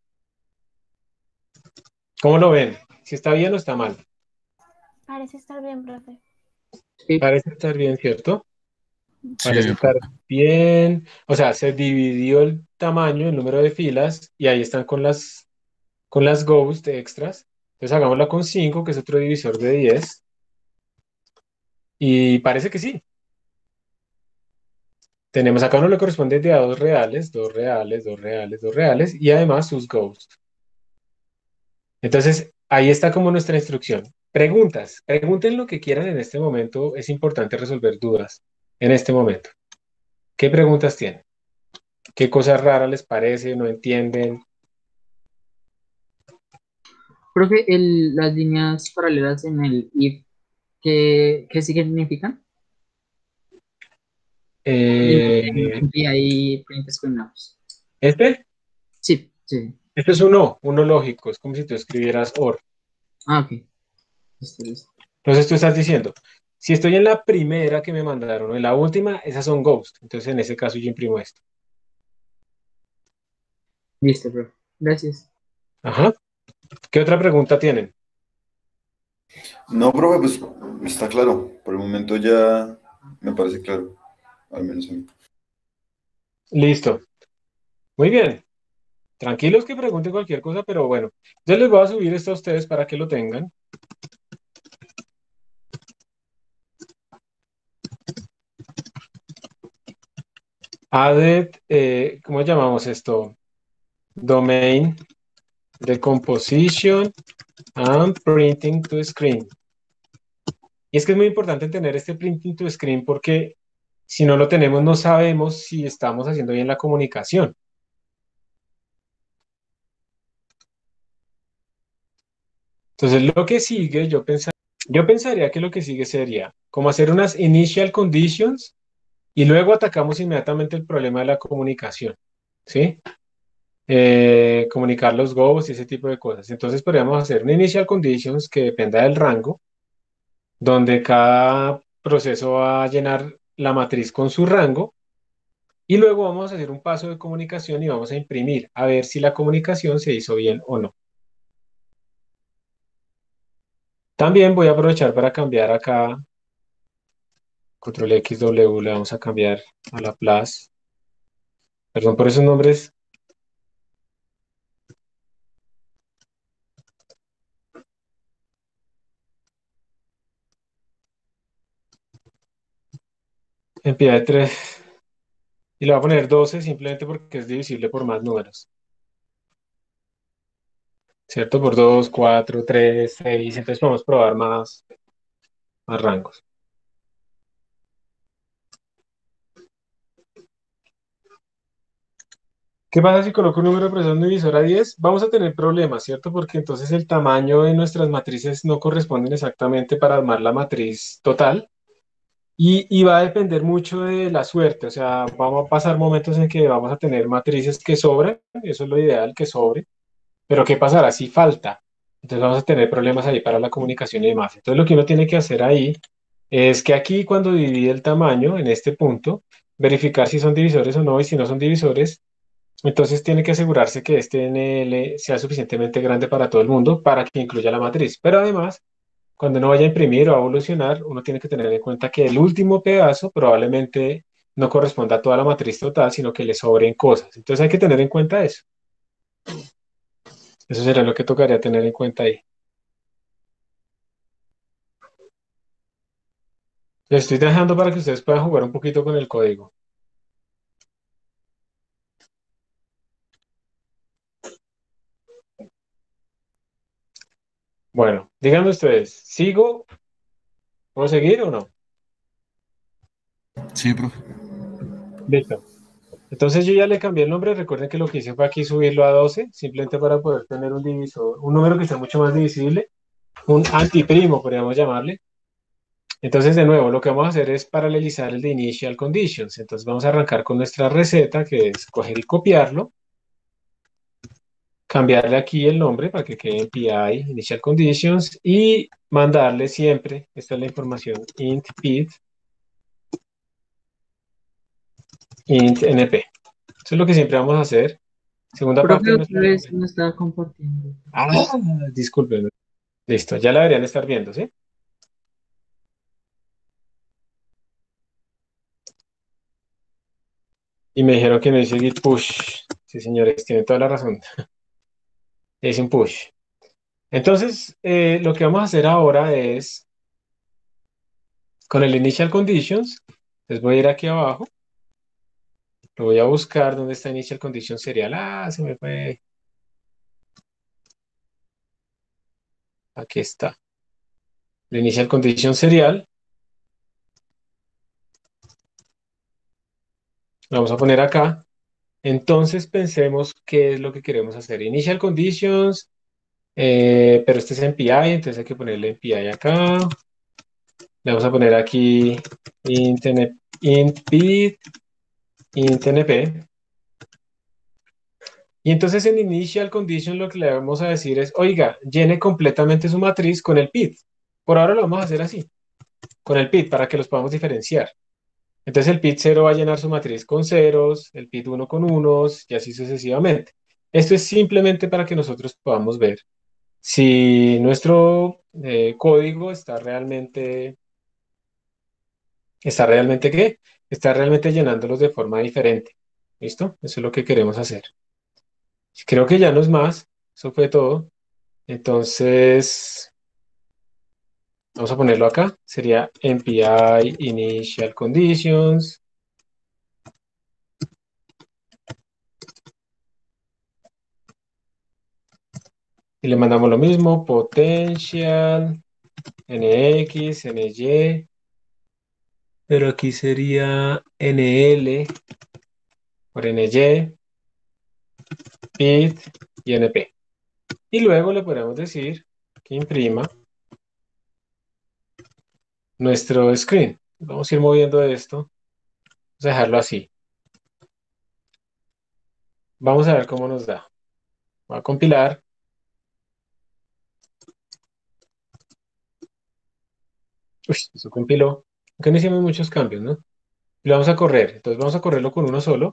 ¿Cómo lo ven? ¿Si está bien o está mal? Parece estar bien, profe. Sí, Parece estar bien, ¿cierto? Sí, Parece estar bien. O sea, se dividió el tamaño, el número de filas, y ahí están con las, con las ghost extras. Entonces hagámosla con cinco, que es otro divisor de diez. Y parece que sí. Tenemos acá uno le corresponde de a dos reales, dos reales, dos reales, dos reales, y además sus ghosts. Entonces, ahí está como nuestra instrucción. Preguntas. Pregunten lo que quieran en este momento. Es importante resolver dudas en este momento. ¿Qué preguntas tienen? ¿Qué cosas raras les parece? ¿No entienden? Profe, el, las líneas paralelas en el if, ¿qué, qué significan? En, en, Eh, en P I print screenaps. ¿este? Sí, sí. Este es un O, uno lógico. Es como si tú escribieras O R. Ah, ok. Listo, listo. Entonces tú estás diciendo, si estoy en la primera que me mandaron o en la última, esas son ghost. Entonces en ese caso yo imprimo esto. Listo, profe. Gracias. Ajá. ¿Qué otra pregunta tienen? No, profe, pues está claro. Por el momento ya me parece claro. Al menos a mí. Listo. Muy bien. Tranquilos que pregunten cualquier cosa, pero bueno, yo les voy a subir esto a ustedes para que lo tengan. Added, eh, ¿cómo llamamos esto? Domain de composition and printing to screen. Y es que es muy importante tener este printing to screen porque si no lo tenemos no sabemos si estamos haciendo bien la comunicación. Entonces lo que sigue, yo pensaría, yo pensaría que lo que sigue sería como hacer unas initial conditions y luego atacamos inmediatamente el problema de la comunicación, ¿sí? Eh, comunicar los goals y ese tipo de cosas. Entonces podríamos hacer una initial conditions que dependa del rango, donde cada proceso va a llenar la matriz con su rango y luego vamos a hacer un paso de comunicación y vamos a imprimir a ver si la comunicación se hizo bien o no. También voy a aprovechar para cambiar acá, control X W, le vamos a cambiar a la plus. Perdón por esos nombres. En pie de tres. Y le voy a poner doce simplemente porque es divisible por más números. ¿Cierto? Por dos, cuatro, tres, seis. Entonces podemos probar más, más rangos. ¿Qué pasa si coloco un número de procesos en un divisor a diez? Vamos a tener problemas, ¿cierto? Porque entonces el tamaño de nuestras matrices no corresponden exactamente para armar la matriz total. Y, y va a depender mucho de la suerte. O sea, vamos a pasar momentos en que vamos a tener matrices que sobran. Eso es lo ideal, que sobre. Pero ¿qué pasará si falta? Entonces vamos a tener problemas ahí para la comunicación y demás. Entonces lo que uno tiene que hacer ahí es que aquí cuando divide el tamaño, en este punto, verificar si son divisores o no, y si no son divisores, entonces tiene que asegurarse que este N L sea suficientemente grande para todo el mundo para que incluya la matriz. Pero además, cuando uno vaya a imprimir o a evolucionar, uno tiene que tener en cuenta que el último pedazo probablemente no corresponda a toda la matriz total, sino que le sobren cosas. Entonces hay que tener en cuenta eso. Eso será lo que tocaría tener en cuenta ahí. Les estoy dejando para que ustedes puedan jugar un poquito con el código. Bueno, díganme ustedes, ¿sigo? ¿Puedo seguir o no? Sí, profe. Listo. Entonces yo ya le cambié el nombre. Recuerden que lo que hice fue aquí subirlo a doce, simplemente para poder tener un divisor, un número que sea mucho más divisible, un antiprimo, podríamos llamarle. Entonces, de nuevo, lo que vamos a hacer es paralelizar el de initial conditions. Entonces vamos a arrancar con nuestra receta, que es coger y copiarlo, cambiarle aquí el nombre para que quede en P I, initial conditions, y mandarle siempre, esta es la información, int pid, int np. Eso es lo que siempre vamos a hacer. Segunda parte Profe, de otra nuestra... vez no estaba compartiendo. Ah, disculpen. Listo, ya la deberían estar viendo, ¿sí? Y me dijeron que no hice git push. Sí, señores, tienen toda la razón. Es un push. Entonces, eh, lo que vamos a hacer ahora es con el initial conditions, les voy a ir aquí abajo, lo voy a buscar, ¿dónde está initial condition serial? Ah, se me fue. Aquí está. El initial condition serial. Lo vamos a poner acá. Entonces pensemos qué es lo que queremos hacer. Initial conditions, eh, pero este es en P I, entonces hay que ponerle en P I acá. Le vamos a poner aquí int, int bit, int np. Y entonces en initial condition lo que le vamos a decir es, oiga, llene completamente su matriz con el P I D. Por ahora lo vamos a hacer así, con el P I D, para que los podamos diferenciar. Entonces el P I D cero va a llenar su matriz con ceros, el P I D uno con unos, y así sucesivamente. Esto es simplemente para que nosotros podamos ver si nuestro eh, código está realmente, ¿está realmente qué? Está realmente llenándolos de forma diferente. ¿Listo? Eso es lo que queremos hacer. Creo que ya no es más. Eso fue todo. Entonces, vamos a ponerlo acá. Sería M P I initial conditions. Y le mandamos lo mismo, potential, nx, ny, pero aquí sería nl por ny, pid y np. Y luego le podemos decir que imprima nuestro screen. Vamos a ir moviendo esto. Vamos a dejarlo así. Vamos a ver cómo nos da. Voy a compilar. Uy, eso compiló. Aunque no hicimos muchos cambios, ¿no? Y lo vamos a correr. Entonces vamos a correrlo con uno solo.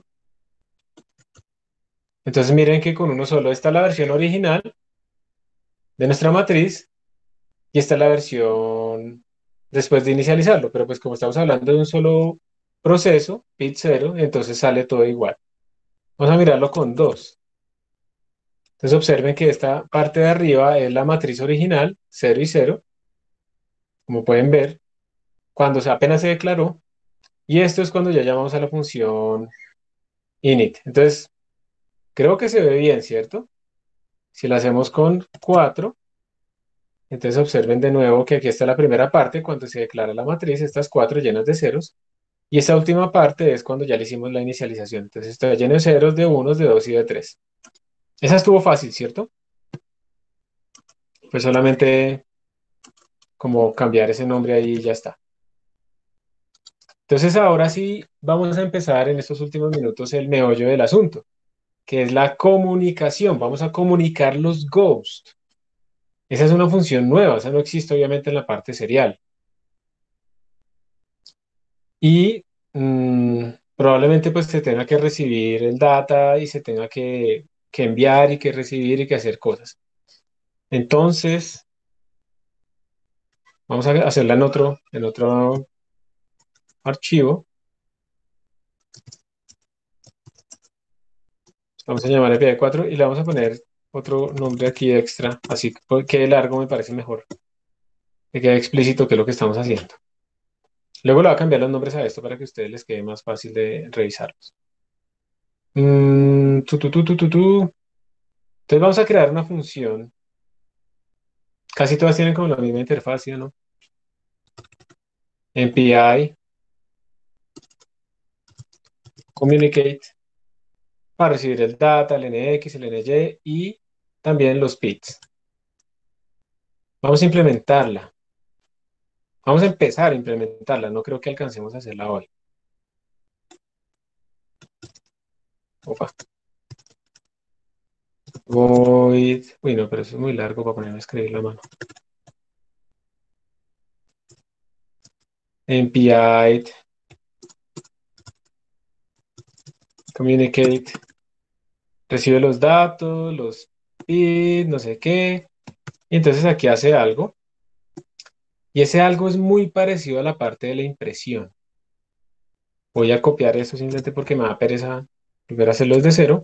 Entonces miren que con uno solo está la versión original de nuestra matriz y está la versión después de inicializarlo. Pero pues como estamos hablando de un solo proceso, P I D cero, entonces sale todo igual. Vamos a mirarlo con dos. Entonces observen que esta parte de arriba es la matriz original, cero y cero, como pueden ver, cuando se apenas se declaró. Y esto es cuando ya llamamos a la función init. Entonces, creo que se ve bien, ¿cierto? Si lo hacemos con cuatro, entonces observen de nuevo que aquí está la primera parte, cuando se declara la matriz, estas cuatro llenas de ceros. Y esta última parte es cuando ya le hicimos la inicialización. Entonces está lleno de ceros, de unos, de dos y de tres. Esa estuvo fácil, ¿cierto? Pues solamente como cambiar ese nombre ahí y ya está. Entonces ahora sí vamos a empezar en estos últimos minutos el meollo del asunto, que es la comunicación. Vamos a comunicar los ghosts. Esa es una función nueva, esa no existe obviamente en la parte serial. Y mmm, probablemente pues se tenga que recibir el data y se tenga que, que enviar y que recibir y que hacer cosas. Entonces, vamos a hacerla en otro, en otro archivo. Vamos a llamar A P I cuatro y le vamos a poner otro nombre aquí extra, así que quede largo, me parece mejor. Que quede explícito qué es lo que estamos haciendo. Luego le voy a cambiar los nombres a esto para que a ustedes les quede más fácil de revisarlos. Mm, tu, tu, tu, tu, tu, tu. Entonces vamos a crear una función. Casi todas tienen como la misma interfaz, ¿sí o no? M P I communicate para recibir el data, el nx, el ny y también los P I Ds. Vamos a implementarla. Vamos a empezar a implementarla. No creo que alcancemos a hacerla hoy. Opa. Void. Uy, no, pero eso es muy largo para ponerme a escribir la mano. M P I communicate. Recibe los datos, los P I D, no sé qué. Y entonces aquí hace algo. Y ese algo es muy parecido a la parte de la impresión. Voy a copiar eso simplemente porque me da pereza volver a hacerlo desde cero.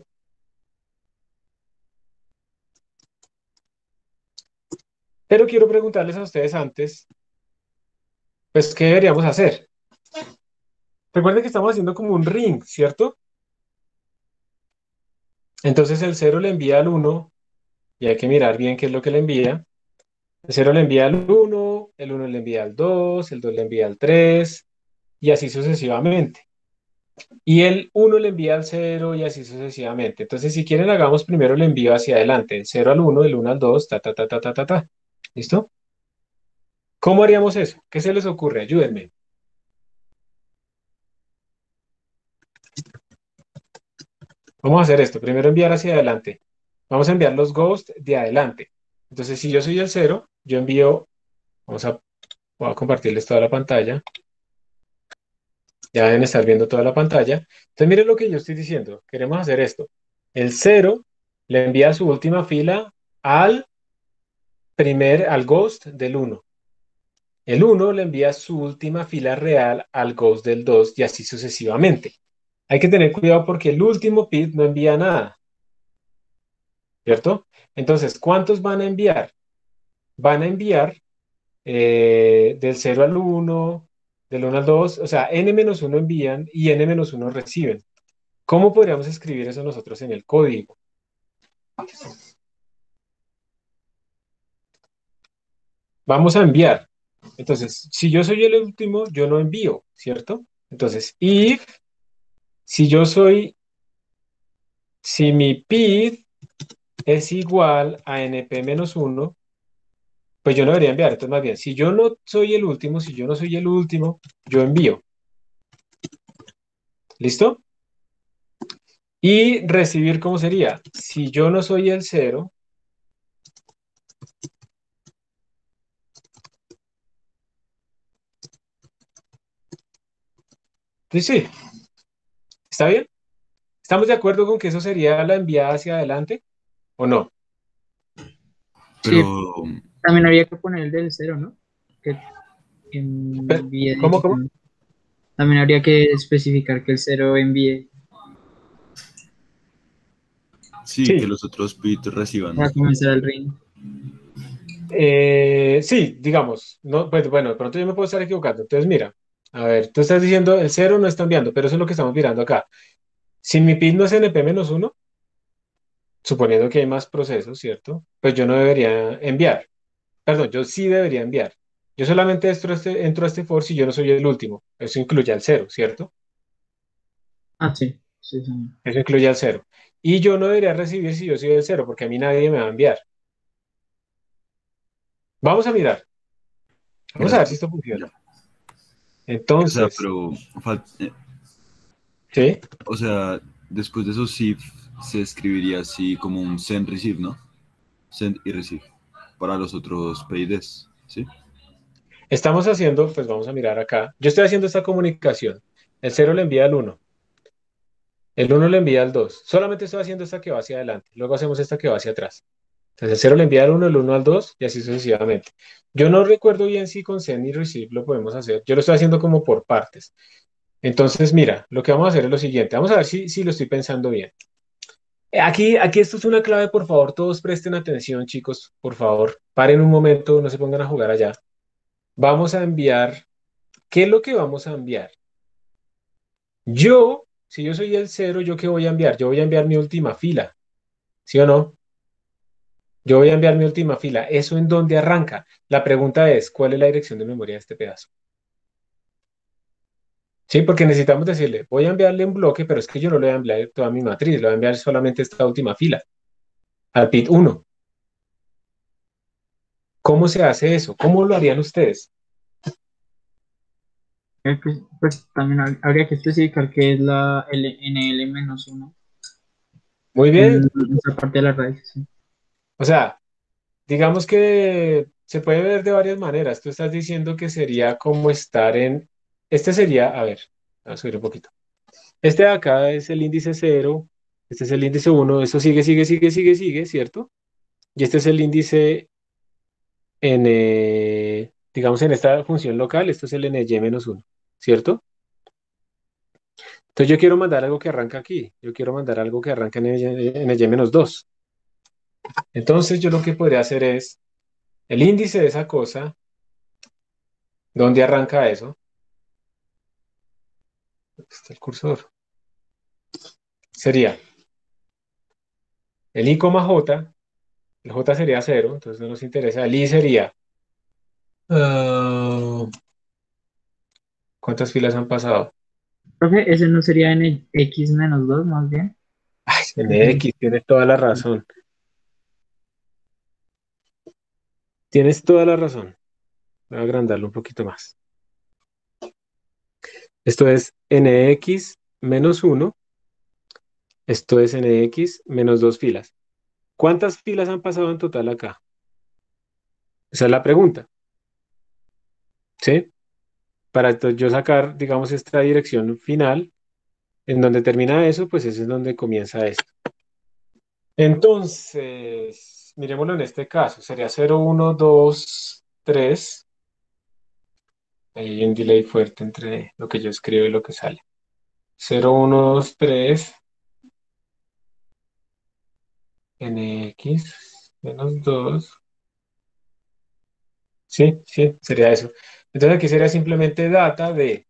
Pero quiero preguntarles a ustedes antes, Pues, ¿qué deberíamos hacer? Recuerden que estamos haciendo como un ring, ¿cierto? Entonces el cero le envía al uno y hay que mirar bien qué es lo que le envía. El cero le envía al uno, el uno le envía al dos, el dos le envía al tres y así sucesivamente. Y el uno le envía al cero y así sucesivamente. Entonces, si quieren, hagamos primero el envío hacia adelante. El cero al uno, el uno al dos, ta, ta, ta, ta, ta, ta, ta. ¿Listo? ¿Cómo haríamos eso? ¿Qué se les ocurre? Ayúdenme. Vamos a hacer esto. Primero enviar hacia adelante. Vamos a enviar los ghosts de adelante. Entonces, si yo soy el cero, yo envío, vamos a, voy a compartirles toda la pantalla. Ya deben estar viendo toda la pantalla. Entonces, miren lo que yo estoy diciendo. Queremos hacer esto. El cero le envía su última fila al primer, al ghost del uno. El uno le envía su última fila real al ghost del dos y así sucesivamente. Hay que tener cuidado porque el último P I D no envía nada, ¿cierto? Entonces, ¿cuántos van a enviar? Van a enviar eh, del cero al uno, del uno al dos, o sea, n menos uno envían y n menos uno reciben. ¿Cómo podríamos escribir eso nosotros en el código? Vamos a enviar. Entonces, si yo soy el último, yo no envío, ¿cierto? Entonces, if, si yo soy, si mi P I D es igual a np menos uno, pues yo no debería enviar. Entonces, más bien, si yo no soy el último, si yo no soy el último, yo envío. ¿Listo? Y recibir, ¿cómo sería? Si yo no soy el cero, sí, sí, ¿está bien? ¿Estamos de acuerdo con que eso sería la enviada hacia adelante o no? Sí, Pero, también habría que poner el del cero, ¿no? Que Pero, envíe. ¿cómo, cómo? También habría que especificar que el cero envíe sí, que Sí, los otros bits reciban, para ¿no? comenzar el ring. eh, sí, digamos, no, pues bueno, de pronto yo me puedo estar equivocando. Entonces, mira, a ver, tú estás diciendo el cero no está enviando, pero eso es lo que estamos mirando acá. Si mi P I D no es np menos uno, suponiendo que hay más procesos, ¿cierto? Pues yo no debería enviar. Perdón, yo sí debería enviar. Yo solamente entro a este, entro a este for si yo no soy el último. Eso incluye al cero, ¿cierto? Ah, sí, sí, sí. Eso incluye al cero. Y yo no debería recibir si yo soy el cero, porque a mí nadie me va a enviar. Vamos a mirar. Vamos a ver si Gracias. esto funciona. Ya. O sea, Entonces, pero, fal- eh, ¿sí? o sea, después de eso sí se escribiría así como un send receive, ¿no? Send y receive para los otros P I Ds, ¿sí? Estamos haciendo, pues vamos a mirar acá. Yo estoy haciendo esta comunicación. El cero le envía al uno. El uno le envía al dos. Solamente estoy haciendo esta que va hacia adelante. Luego hacemos esta que va hacia atrás. Entonces el cero le envía al uno, el uno al dos y así sucesivamente. Yo no recuerdo bien si con send y receive lo podemos hacer. Yo lo estoy haciendo como por partes. Entonces, mira, lo que vamos a hacer es lo siguiente. Vamos a ver si, si lo estoy pensando bien. Aquí, aquí esto es una clave, por favor, todos presten atención, chicos, por favor. Paren un momento, no se pongan a jugar allá. Vamos a enviar, ¿qué es lo que vamos a enviar? Yo, si yo soy el cero, ¿yo qué voy a enviar? Yo voy a enviar mi última fila, ¿sí o no? Yo voy a enviar mi última fila. ¿Eso en dónde arranca? La pregunta es, ¿cuál es la dirección de memoria de este pedazo? Sí, porque necesitamos decirle, voy a enviarle un bloque, pero es que yo no le voy a enviar toda mi matriz, le voy a enviar solamente esta última fila, al P I D uno. ¿Cómo se hace eso? ¿Cómo lo harían ustedes? Eh, Pues, pues también hab- habría que especificar qué es la L- N L menos uno Muy en bien. esa parte de la raíz. Sí. O sea, digamos que se puede ver de varias maneras. Tú estás diciendo que sería como estar en... Este sería, a ver, vamos a subir un poquito. Este de acá es el índice cero, este es el índice uno, eso sigue, sigue, sigue, sigue, sigue, ¿cierto? Y este es el índice en, eh, digamos, en esta función local, esto es el N Y menos uno, ¿cierto? Entonces yo quiero mandar algo que arranca aquí, yo quiero mandar algo que arranca en N Y menos dos. Entonces yo lo que podría hacer es el índice de esa cosa ¿Dónde arranca eso? Aquí está el cursor. Sería el i, j, el j sería cero, entonces no nos interesa. El i sería, ah, ¿cuántas filas han pasado? Profe, ese no sería en el X menos dos más bien. Ay, en Ujú. X, tienes toda la razón. Tienes toda la razón. Voy a agrandarlo un poquito más. Esto es nx menos uno. Esto es nx menos dos filas. ¿Cuántas filas han pasado en total acá? Esa es la pregunta, ¿sí? Para entonces yo sacar, digamos, esta dirección final, en donde termina eso, pues ese es donde comienza esto. Entonces, miremoslo en este caso. Sería cero, uno, dos, tres. Ahí hay un delay fuerte entre lo que yo escribo y lo que sale. cero, uno, dos, tres. Nx menos dos. Sí, sí, sería eso. Entonces aquí sería simplemente data de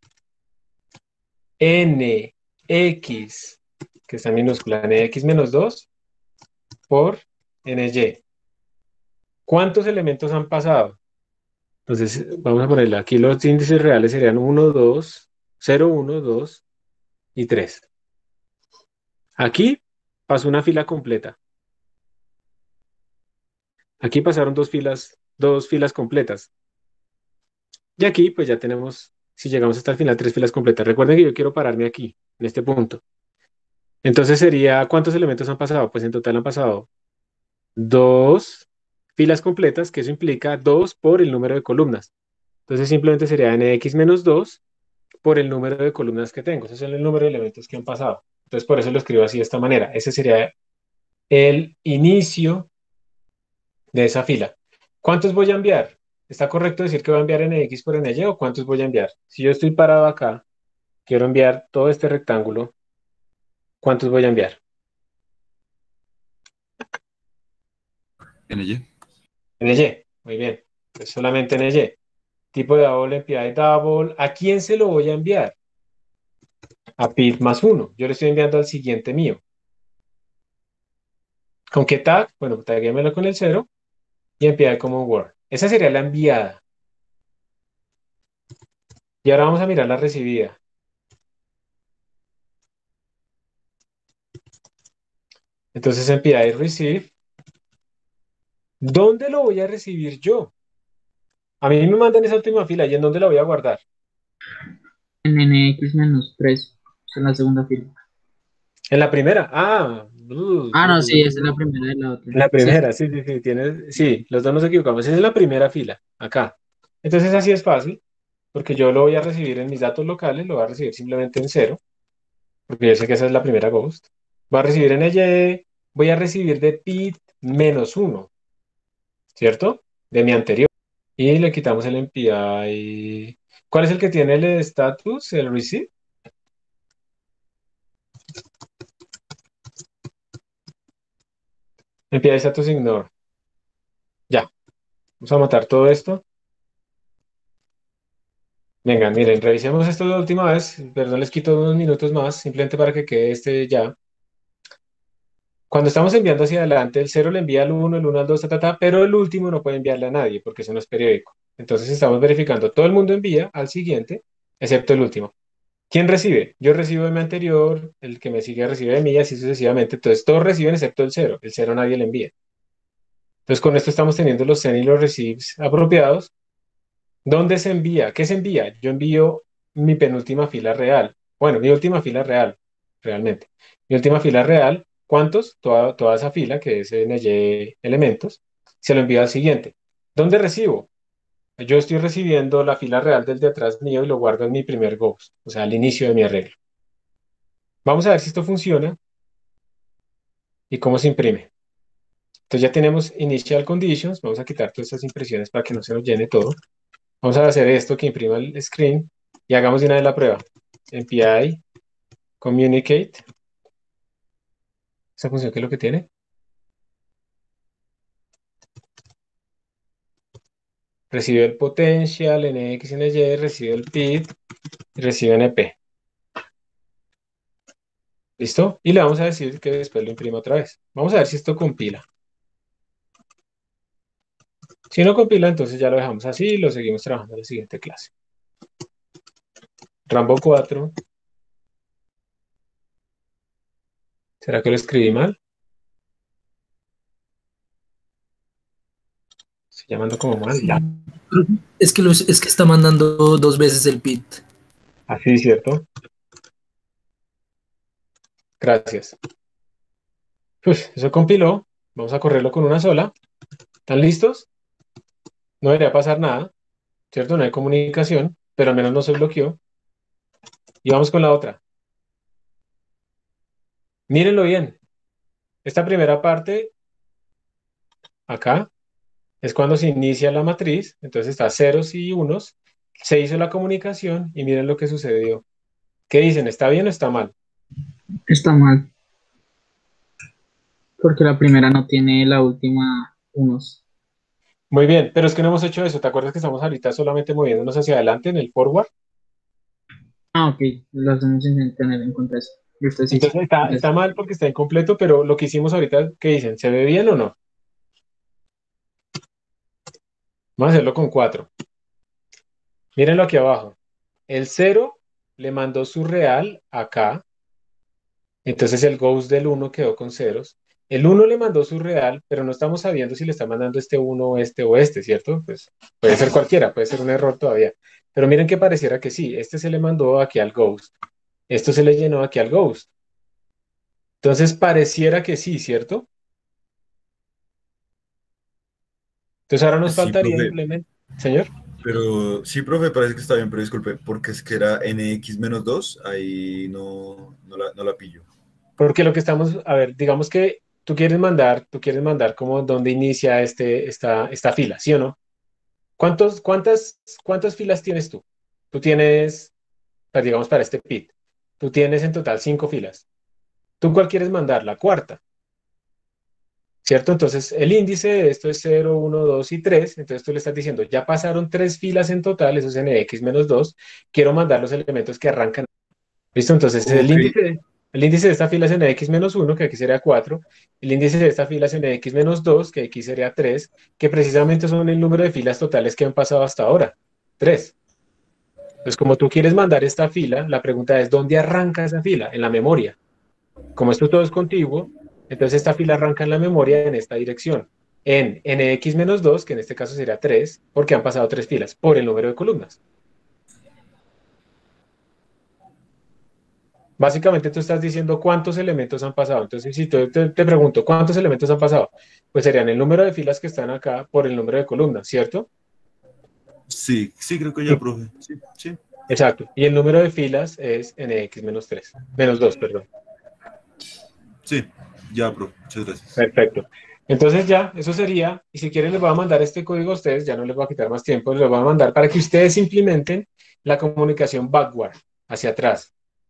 nx, que está en minúscula, nx menos dos por ny. ¿Cuántos elementos han pasado? Entonces, vamos a ponerle aquí los índices reales serían uno, dos, cero, uno, dos y tres. Aquí pasó una fila completa. Aquí pasaron dos filas, dos filas completas. Y aquí, pues ya tenemos, si llegamos hasta el final, tres filas completas. Recuerden que yo quiero pararme aquí, en este punto. Entonces sería, ¿cuántos elementos han pasado? Pues en total han pasado dos filas completas, que eso implica dos por el número de columnas. Entonces simplemente sería nx menos dos por el número de columnas que tengo. Ese es el número de elementos que han pasado. Entonces por eso lo escribo así de esta manera. Ese sería el inicio de esa fila. ¿Cuántos voy a enviar? ¿Está correcto decir que voy a enviar nx por ny o cuántos voy a enviar? Si yo estoy parado acá, quiero enviar todo este rectángulo, ¿cuántos voy a enviar? N Y. Ny. Muy bien. Pues solamente ny. Tipo de double, M P I double. ¿A quién se lo voy a enviar? A pip más uno. Yo le estoy enviando al siguiente mío. ¿Con qué tag? Bueno, taguémelo con el cero y M P I como Word. Esa sería la enviada. Y ahora vamos a mirar la recibida. Entonces M P I receive. ¿Dónde lo voy a recibir yo? A mí me mandan esa última fila. ¿Y en dónde la voy a guardar? En nx menos tres, en la segunda fila. En la primera. Ah, uh, Ah, se me no, olvidó sí, que esa es la primera de la otra. en la Sí, primera, sí, sí, sí, tienes, sí, los dos nos equivocamos. Esa es la primera fila, acá. Entonces así es fácil, porque yo lo voy a recibir en mis datos locales, lo voy a recibir simplemente en cero, porque yo sé que esa es la primera ghost. Voy a recibir en Y, voy a recibir de pit menos uno, ¿cierto? De mi anterior. Y le quitamos el M P I. ¿Cuál es el que tiene el status, el receive? M P I status ignore. Ya, vamos a matar todo esto. Venga, miren, revisemos esto de última vez. Perdón, les quito unos minutos más, simplemente para que quede este ya. Cuando estamos enviando hacia adelante, el cero le envía al uno, el uno al dos, ta, ta, ta, pero el último no puede enviarle a nadie porque eso no es periódico. Entonces estamos verificando, todo el mundo envía al siguiente, excepto el último. ¿Quién recibe? Yo recibo de mi anterior, el que me sigue recibe de mí, y así sucesivamente. Entonces todos reciben excepto el cero. El cero nadie le envía. Entonces con esto estamos teniendo los send y los receives apropiados. ¿Dónde se envía? ¿Qué se envía? Yo envío mi penúltima fila real. Bueno, mi última fila real, realmente. Mi última fila real, ¿cuántos? Toda, toda esa fila, que es N Y elementos, se lo envío al siguiente. ¿Dónde recibo? Yo estoy recibiendo la fila real del de atrás mío y lo guardo en mi primer ghost, o sea, al inicio de mi arreglo. Vamos a ver si esto funciona y cómo se imprime. Entonces ya tenemos initial conditions. Vamos a quitar todas estas impresiones para que no se nos llene todo. Vamos a hacer esto que imprima el screen y hagamos de una vez la prueba. M P I communicate. ¿Esa función qué es lo que tiene? recibe el potential, Nx y Ny, recibe el P I D y recibe Np. ¿Listo? Y le vamos a decir que después lo imprima otra vez. Vamos a ver si esto compila. Si no compila, entonces ya lo dejamos así y lo seguimos trabajando en la siguiente clase. Rambo cuatro. ¿Será que lo escribí mal? Estoy llamando como mal. Ya. Es que, los, es que está mandando dos veces el pit. Así, ¿cierto? Gracias. Uf, eso compiló. Vamos a correrlo con una sola. ¿Están listos? No debería pasar nada, ¿cierto? No hay comunicación, pero al menos no se bloqueó. Y vamos con la otra. Mírenlo bien. Esta primera parte, acá, es cuando se inicia la matriz. Entonces está ceros y unos. Se hizo la comunicación y miren lo que sucedió. ¿Qué dicen? ¿Está bien o está mal? Está mal. Porque la primera no tiene la última unos. Muy bien, pero es que no hemos hecho eso. ¿Te acuerdas que estamos ahorita solamente moviéndonos hacia adelante en el forward? Ah, ok. Lo hacemos sin tener en cuenta eso. Y usted sí. Entonces está, está mal porque está incompleto, pero lo que hicimos ahorita, ¿qué dicen? ¿Se ve bien o no? Vamos a hacerlo con cuatro. Mírenlo aquí abajo. El cero le mandó su real acá. Entonces el ghost del uno quedó con ceros. El uno le mandó su real, pero no estamos sabiendo si le está mandando este uno o este o este, ¿cierto? Pues puede ser cualquiera, puede ser un error todavía. Pero miren que pareciera que sí. Este se le mandó aquí al ghost. Esto se le llenó aquí al ghost. Entonces pareciera que sí, ¿cierto? Entonces ahora nos Sí, faltaría profe. implementar. Señor. Pero sí, profe, parece que está bien, pero disculpe, porque es que era Nx menos dos, ahí no, no, la, no la pillo. Porque lo que estamos, a ver, digamos que tú quieres mandar, tú quieres mandar como dónde inicia este, esta, esta fila, ¿sí o no? ¿Cuántos, cuántas, cuántas filas tienes tú? Tú tienes, pues, digamos, para este pit, tú tienes en total cinco filas. ¿Tú cuál quieres mandar? La cuarta, ¿cierto? Entonces, el índice de esto es cero, uno, dos y tres. Entonces, tú le estás diciendo, ya pasaron tres filas en total, eso es Nx menos dos. Quiero mandar los elementos que arrancan. ¿Listo? Entonces, el Ok, índice, el índice de esta fila es Nx menos uno, que aquí sería cuatro. El índice de esta fila es Nx menos dos, que aquí sería tres, que precisamente son el número de filas totales que han pasado hasta ahora. tres. Entonces, como tú quieres mandar esta fila, la pregunta es, ¿dónde arranca esa fila? En la memoria. Como esto todo es contiguo, entonces esta fila arranca en la memoria en esta dirección. En Nx menos dos, que en este caso sería tres, porque han pasado tres filas, por el número de columnas. Básicamente tú estás diciendo cuántos elementos han pasado. Entonces, si te, te, te pregunto, ¿cuántos elementos han pasado? Pues serían el número de filas que están acá por el número de columnas, ¿cierto? sí, sí, creo que Sí. ya, profe. Sí, sí. Exacto. Y el número de filas es Nx menos tres, menos dos, perdón. Sí, ya, profe. Muchas gracias. Perfecto. Entonces ya, eso sería, y si quieren les voy a mandar este código a ustedes, ya no les voy a quitar más tiempo, les voy a mandar para que ustedes implementen la comunicación backward, hacia atrás.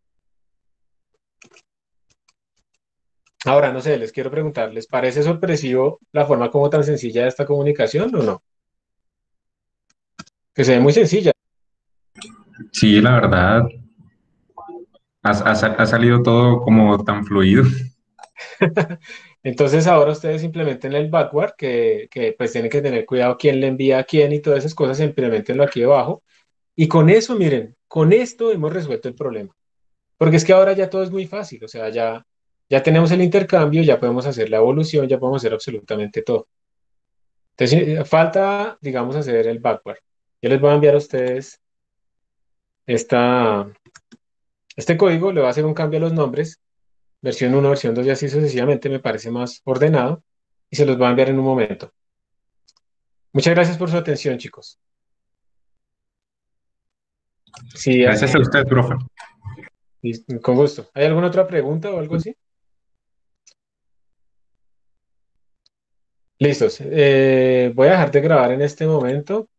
Ahora, no sé, les quiero preguntar, ¿les parece sorpresivo la forma como tan sencilla de esta comunicación o no? Que se ve muy sencilla. Sí, la verdad, ha, ha sa- ha salido todo como tan fluido. Entonces ahora ustedes implementen el backward, que, que pues tienen que tener cuidado quién le envía a quién y todas esas cosas, implementenlo aquí debajo. Y con eso, miren, con esto hemos resuelto el problema. Porque es que ahora ya todo es muy fácil, o sea, ya, ya tenemos el intercambio, ya podemos hacer la evolución, ya podemos hacer absolutamente todo. Entonces, eh, falta, digamos, hacer el backward. Yo les voy a enviar a ustedes esta, este código, le voy a hacer un cambio a los nombres, versión uno, versión dos y así sucesivamente, me parece más ordenado, y se los voy a enviar en un momento. Muchas gracias por su atención, chicos. Sí, Gracias a usted, profe. y- con gusto. ¿Hay alguna otra pregunta o algo así? Listos. Eh, voy a dejar de grabar en este momento